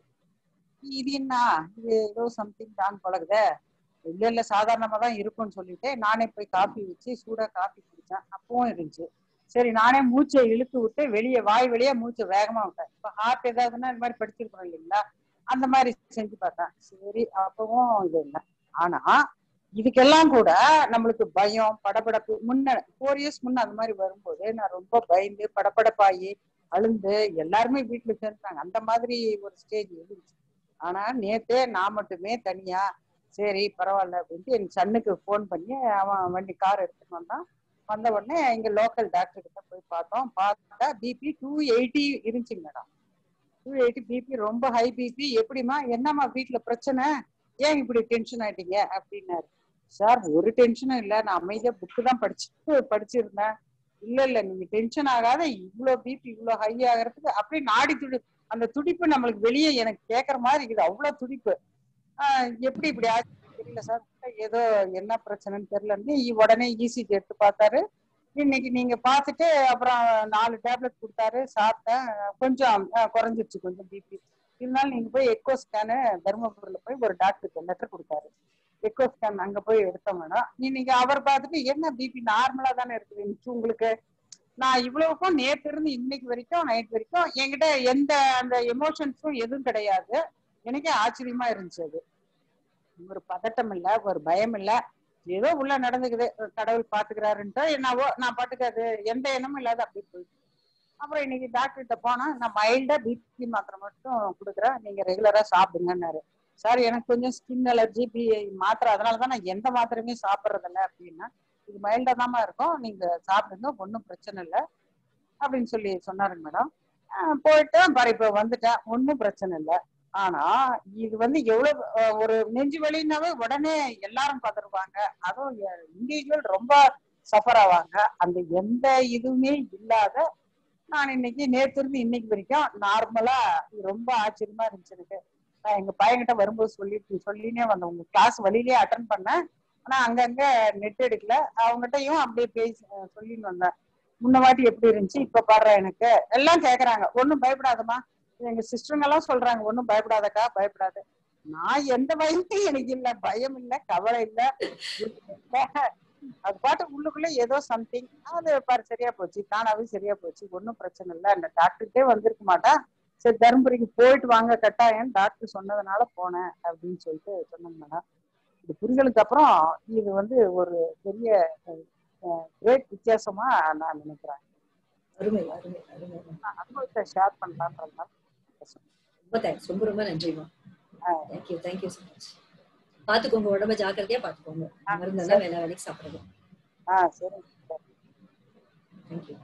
இது என்ன, இது ஏதோ சம்திங் தான் பழகுத, இல்ல இல்ல சாதாரணமா தான் இருக்கும்னு சொல்லிட்டு நானே போய் காஃபி வச்சு சூடா காஃபி குடிச்சேன். அப்பவும் இருந்துச்சு. சரி நானே மூச்சை இழுத்து விட்டு வெளியே வாய் வெளியே மூச்சை வேகமா விட்டேன். இப்ப ஹார்ட் ஏதாவதுன்னா இந்த மாதிரி படிச்சிருக்கோம் இல்லைங்களா, அந்த மாதிரி செஞ்சு பார்த்தேன். சரி அப்பவும் இது இல்லை. ஆனா இதுக்கெல்லாம் கூட நம்மளுக்கு பயம் படபடப்பு முன்ன ஃபோர் இயர்ஸ் முன்ன அந்த மாதிரி வரும்போது நான் ரொம்ப பயந்து படபடப்பாயி அழுந்து எல்லாருமே வீட்டுல சேர்ந்தாங்க. அந்த மாதிரி ஒரு ஸ்டேஜ் இருந்துச்சு. ஆனா நேத்தே நான் மட்டுமே தனியா சரி பரவாயில்ல அப்படின்ட்டு என் சன்னுக்கு போன் பண்ணி அவன் வண்டி கார் எடுத்துட்டு வந்தான். வந்த உடனே இங்க லோக்கல் டாக்டர் கிட்ட போய் பார்த்தோம். பார்த்தா பிபி டூ எயிட்டி இருந்துச்சுங்க மேடம். டூ எயிட்டி பிபி ரொம்ப ஹை பிபி. எப்படிமா என்னம்மா வீட்டுல பிரச்சனை, ஏன் இப்படி டென்ஷன் ஆயிட்டீங்க அப்படின்னாரு. சார் ஒரு டென்ஷனும் இல்லை, நான் அமைதியா புக்கு தான் படிச்சு படிச்சிருந்தேன். இல்ல இல்ல நீங்க டென்ஷன் ஆகாத, இவ்வளவு பிபி இவ்வளவு ஹை ஆகிறதுக்கு அப்படி நாடி துடி அந்த துடிப்பு நம்மளுக்கு வெளியே எனக்கு கேட்கற மாதிரி இருக்குது. அவ்வளவு துடிப்பு. ஆஹ் எப்படி இப்படி ஆச்சு தெரியல சார், ஏதோ என்ன பிரச்சனைன்னு தெரியலன்னு உடனே இசிஜி எடுத்து பார்த்தாரு. இன்னைக்கு நீங்க பார்த்துட்டு அப்புறம் நாலு டேப்லெட் கொடுத்தாரு, சாப்பிட்டேன். கொஞ்சம் குறைஞ்சிருச்சு கொஞ்சம் பிபி. இருந்தாலும் நீங்க போய் எக்கோ ஸ்கேனு தர்மபுரியில போய் ஒரு டாக்டருக்கு லெட்டர் கொடுத்தாரு. எக்கோ ஸ்கேன் அங்க போய் எடுத்தோம் மேடம். நீங்க அவர் பார்த்துட்டு என்ன பிபி நார்மலா தானே இருக்குது இன்னைக்கு உங்களுக்கு, நான் இவ்வளவுக்கும் நேற்று இருந்து இன்னைக்கு வரைக்கும் நைட் வரைக்கும் என்கிட்ட எந்த அந்த எமோஷன்ஸும் எதுவும் கிடையாது. எனக்கே ஆச்சரியமா இருந்துச்சு. அது ஒரு பதட்டம் இல்ல, ஒரு பயம் இல்ல, ஏதோ உள்ள நடந்துக்குது, கடவுள் பாத்துக்கிறாருன்ட்டு என்னவோ நான் பாட்டுக்காது எந்த எண்ணமும் இல்லாத அப்படி போயிட்டு. அப்புறம் இன்னைக்கு டாக்டர் கிட்ட போனா நான் மைல்டா பிபி மாத்திரை மட்டும் கொடுக்குறேன், நீங்க ரெகுலரா சாப்பிடுங்கன்னாரு. சார் எனக்கு கொஞ்சம் ஸ்கின் அலர்ஜி பி மாத்திரை, அதனாலதான் நான் எந்த மாத்திரையுமே சாப்பிட்றது இல்லை அப்படின்னா, இது மைல்டா தாமா இருக்கும், நீங்க சாப்பிடுங்க ஒன்றும் பிரச்சனை இல்லை அப்படின்னு சொல்லி சொன்னாருங்க மேடம். போயிட்டு பாரு இப்ப வந்துட்டேன், ஒன்றும் பிரச்சனை இல்லை. ஆனா இது வந்து எவ்வளவு ஒரு நெஞ்சு வலினாவே உடனே எல்லாரும் பதறுவாங்க, அதுவும் இண்டிவிஜுவல் ரொம்ப சஃபர் ஆவாங்க. அந்த எந்த இதுவுமே இல்லாத நான் இன்னைக்கு நேற்று இருந்து இன்னைக்கு வரைக்கும் நார்மலா ரொம்ப ஆச்சரியமா இருந்துச்சு எனக்கு. நான் எங்க பையன்கிட்ட வரும்போது சொல்லிட்டு சொல்லினே வந்தேன், உங்க கிளாஸ் வழியிலேயே அட்டன் பண்ணேன், ஆனா அங்கங்க நெட் எடுக்கல, அவங்ககிட்டயும் அப்படியே பேசி சொல்லின்னு வந்தேன். முன்ன வாட்டி எப்படி இருந்துச்சு இப்ப பாடுற எனக்கு எல்லாம் கேக்குறாங்க. ஒன்னும் பயப்படாதமா, எங்க சிஸ்டருங்க எல்லாம் சொல்றாங்க ஒன்னும் பயப்படாதக்கா பயப்படாத. நான் எந்த பயமும் எனக்கு இல்ல, பயம் இல்ல, கவலை இல்ல. அது பாட்டு உள்ளுக்குள்ள ஏதோ சம்திங் அது பாரு சரியா போச்சு, தானாவே சரியா போச்சு, ஒன்னும் பிரச்சனை இல்லை. அந்த டாக்டர்கிட்டே வந்திருக்க மாட்டா, சரி தருமபுரிக்கு போயிட்டு வாங்க கட்டாயம் டாக்டர் சொன்னதுனால போனேன் அப்படின்னு சொல்லிட்டு சொன்னாங்க மேடம். இது புரிதலுக்கு அப்புறம் இது வந்து ஒரு பெரிய கிரேட் வித்தியாசமா நான் நினைக்கிறேன். அருமை அருமை அருமை. அனுபவத்தை ஷேர் பண்ணலான்றதுனால ரொம்ப தேங்க்ஸ், ரொம்ப ரொம்ப நன்றிமா. Thank you thank you so much. பாத்துக்கோங்க, உடம்ப ஜாக்கிரதையா பாத்துக்கோங்க, மருந்தெல்லாம் வேலை வேலைக்கு சாப்பிடுங்க. ஆ சரி தேங்க்யூ.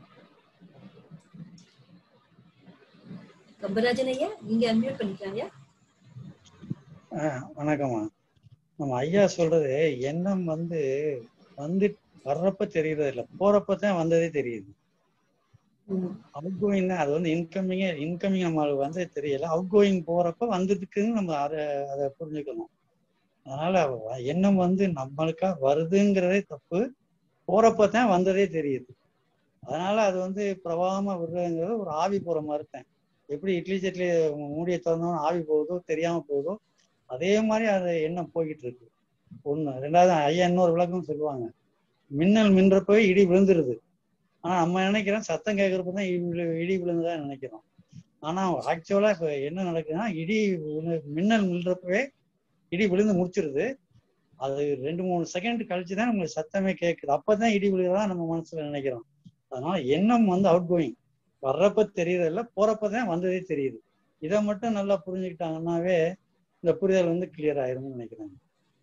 கம்பராஜன் ஐயா நீங்க அன்மியூட் பண்ணிக்கலாங்க. வணக்கம்மா. நம்ம ஐயா சொல்றது எண்ணம் வந்து வந்து வர்றப்ப தெரியறது இல்லை, போறப்பதான் வந்ததே தெரியுது. அவுட் கோயிங் அது வந்து இன்கமிங்க இன்கமிங் நம்மளுக்கு வந்து தெரியல, அவுட் கோயிங் போறப்ப வந்ததுக்குன்னு நம்ம அதை அதை புரிஞ்சுக்கணும். அதனால எண்ணம் வந்து நம்மளுக்கா வருதுங்கிறதே தப்பு, போறப்பதான் வந்ததே தெரியுது. அதனால அது வந்து பிரவாகமா விடுறதுங்கிறது ஒரு ஆவி போற மாதிரி தான். எப்படி இட்லி சட்லி மூடியை திறந்தோம் ஆவி போகுதோ தெரியாம போகுதோ, அதே மாதிரி அது எண்ணம் போய்கிட்டு இருக்கு. ஒண்ணு. ரெண்டாவது ஐயா இன்னொரு விளக்கம் சொல்லுவாங்க, மின்னல் மின்றப்பவே இடி விழுந்துருது. ஆனா நம்ம நினைக்கிறோம் சத்தம் கேட்கறப்பதான் இடி விழுந்துதான் நினைக்கிறோம். ஆனா ஆக்சுவலா இப்ப என்ன நடக்குதுன்னா, இடி மின்னல் மின்றப்பவே இடி விழுந்து முடிச்சிருது. அது ரெண்டு மூணு செகண்ட் கழிச்சுதான் நம்மளுக்கு சத்தமே கேட்குது, அப்பதான் இடி விழுகிறதா நம்ம மனசுல நினைக்கிறோம். அதனால எண்ணம் வந்து அவுட் கோயிங், வர்றப்ப தெரியறதில்ல, போறப்பதான் வந்ததே தெரியுது. இதை மட்டும் நல்லா புரிஞ்சுக்கிட்டாங்கன்னாவே இந்த புரிதல் வந்து கிளியர் ஆயிரும்னு நினைக்கிறேன்.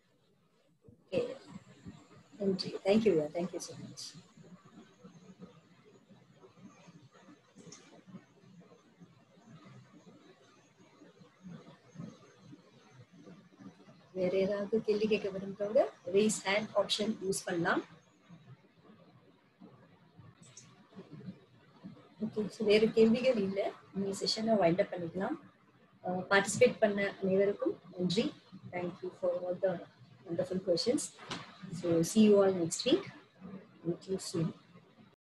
நன்றி. Thank you thank you so much. வேற ஏதாவது கேள்வி கேட்க விரும்புறவங்க ரேஸ் ஹேண்ட் ஆப்ஷன் யூஸ் பண்ணலாம். ஓகே, ஸோ வேறு கேள்விகள் இல்லை, இந்த செஷனை வைண்ட் அப் பண்ணிக்கலாம். பார்ட்டிசிபேட் பண்ண அனைவருக்கும் நன்றி. Thank you for all the wonderful questions. So see you all next week. Thank you. நிச்சயம்.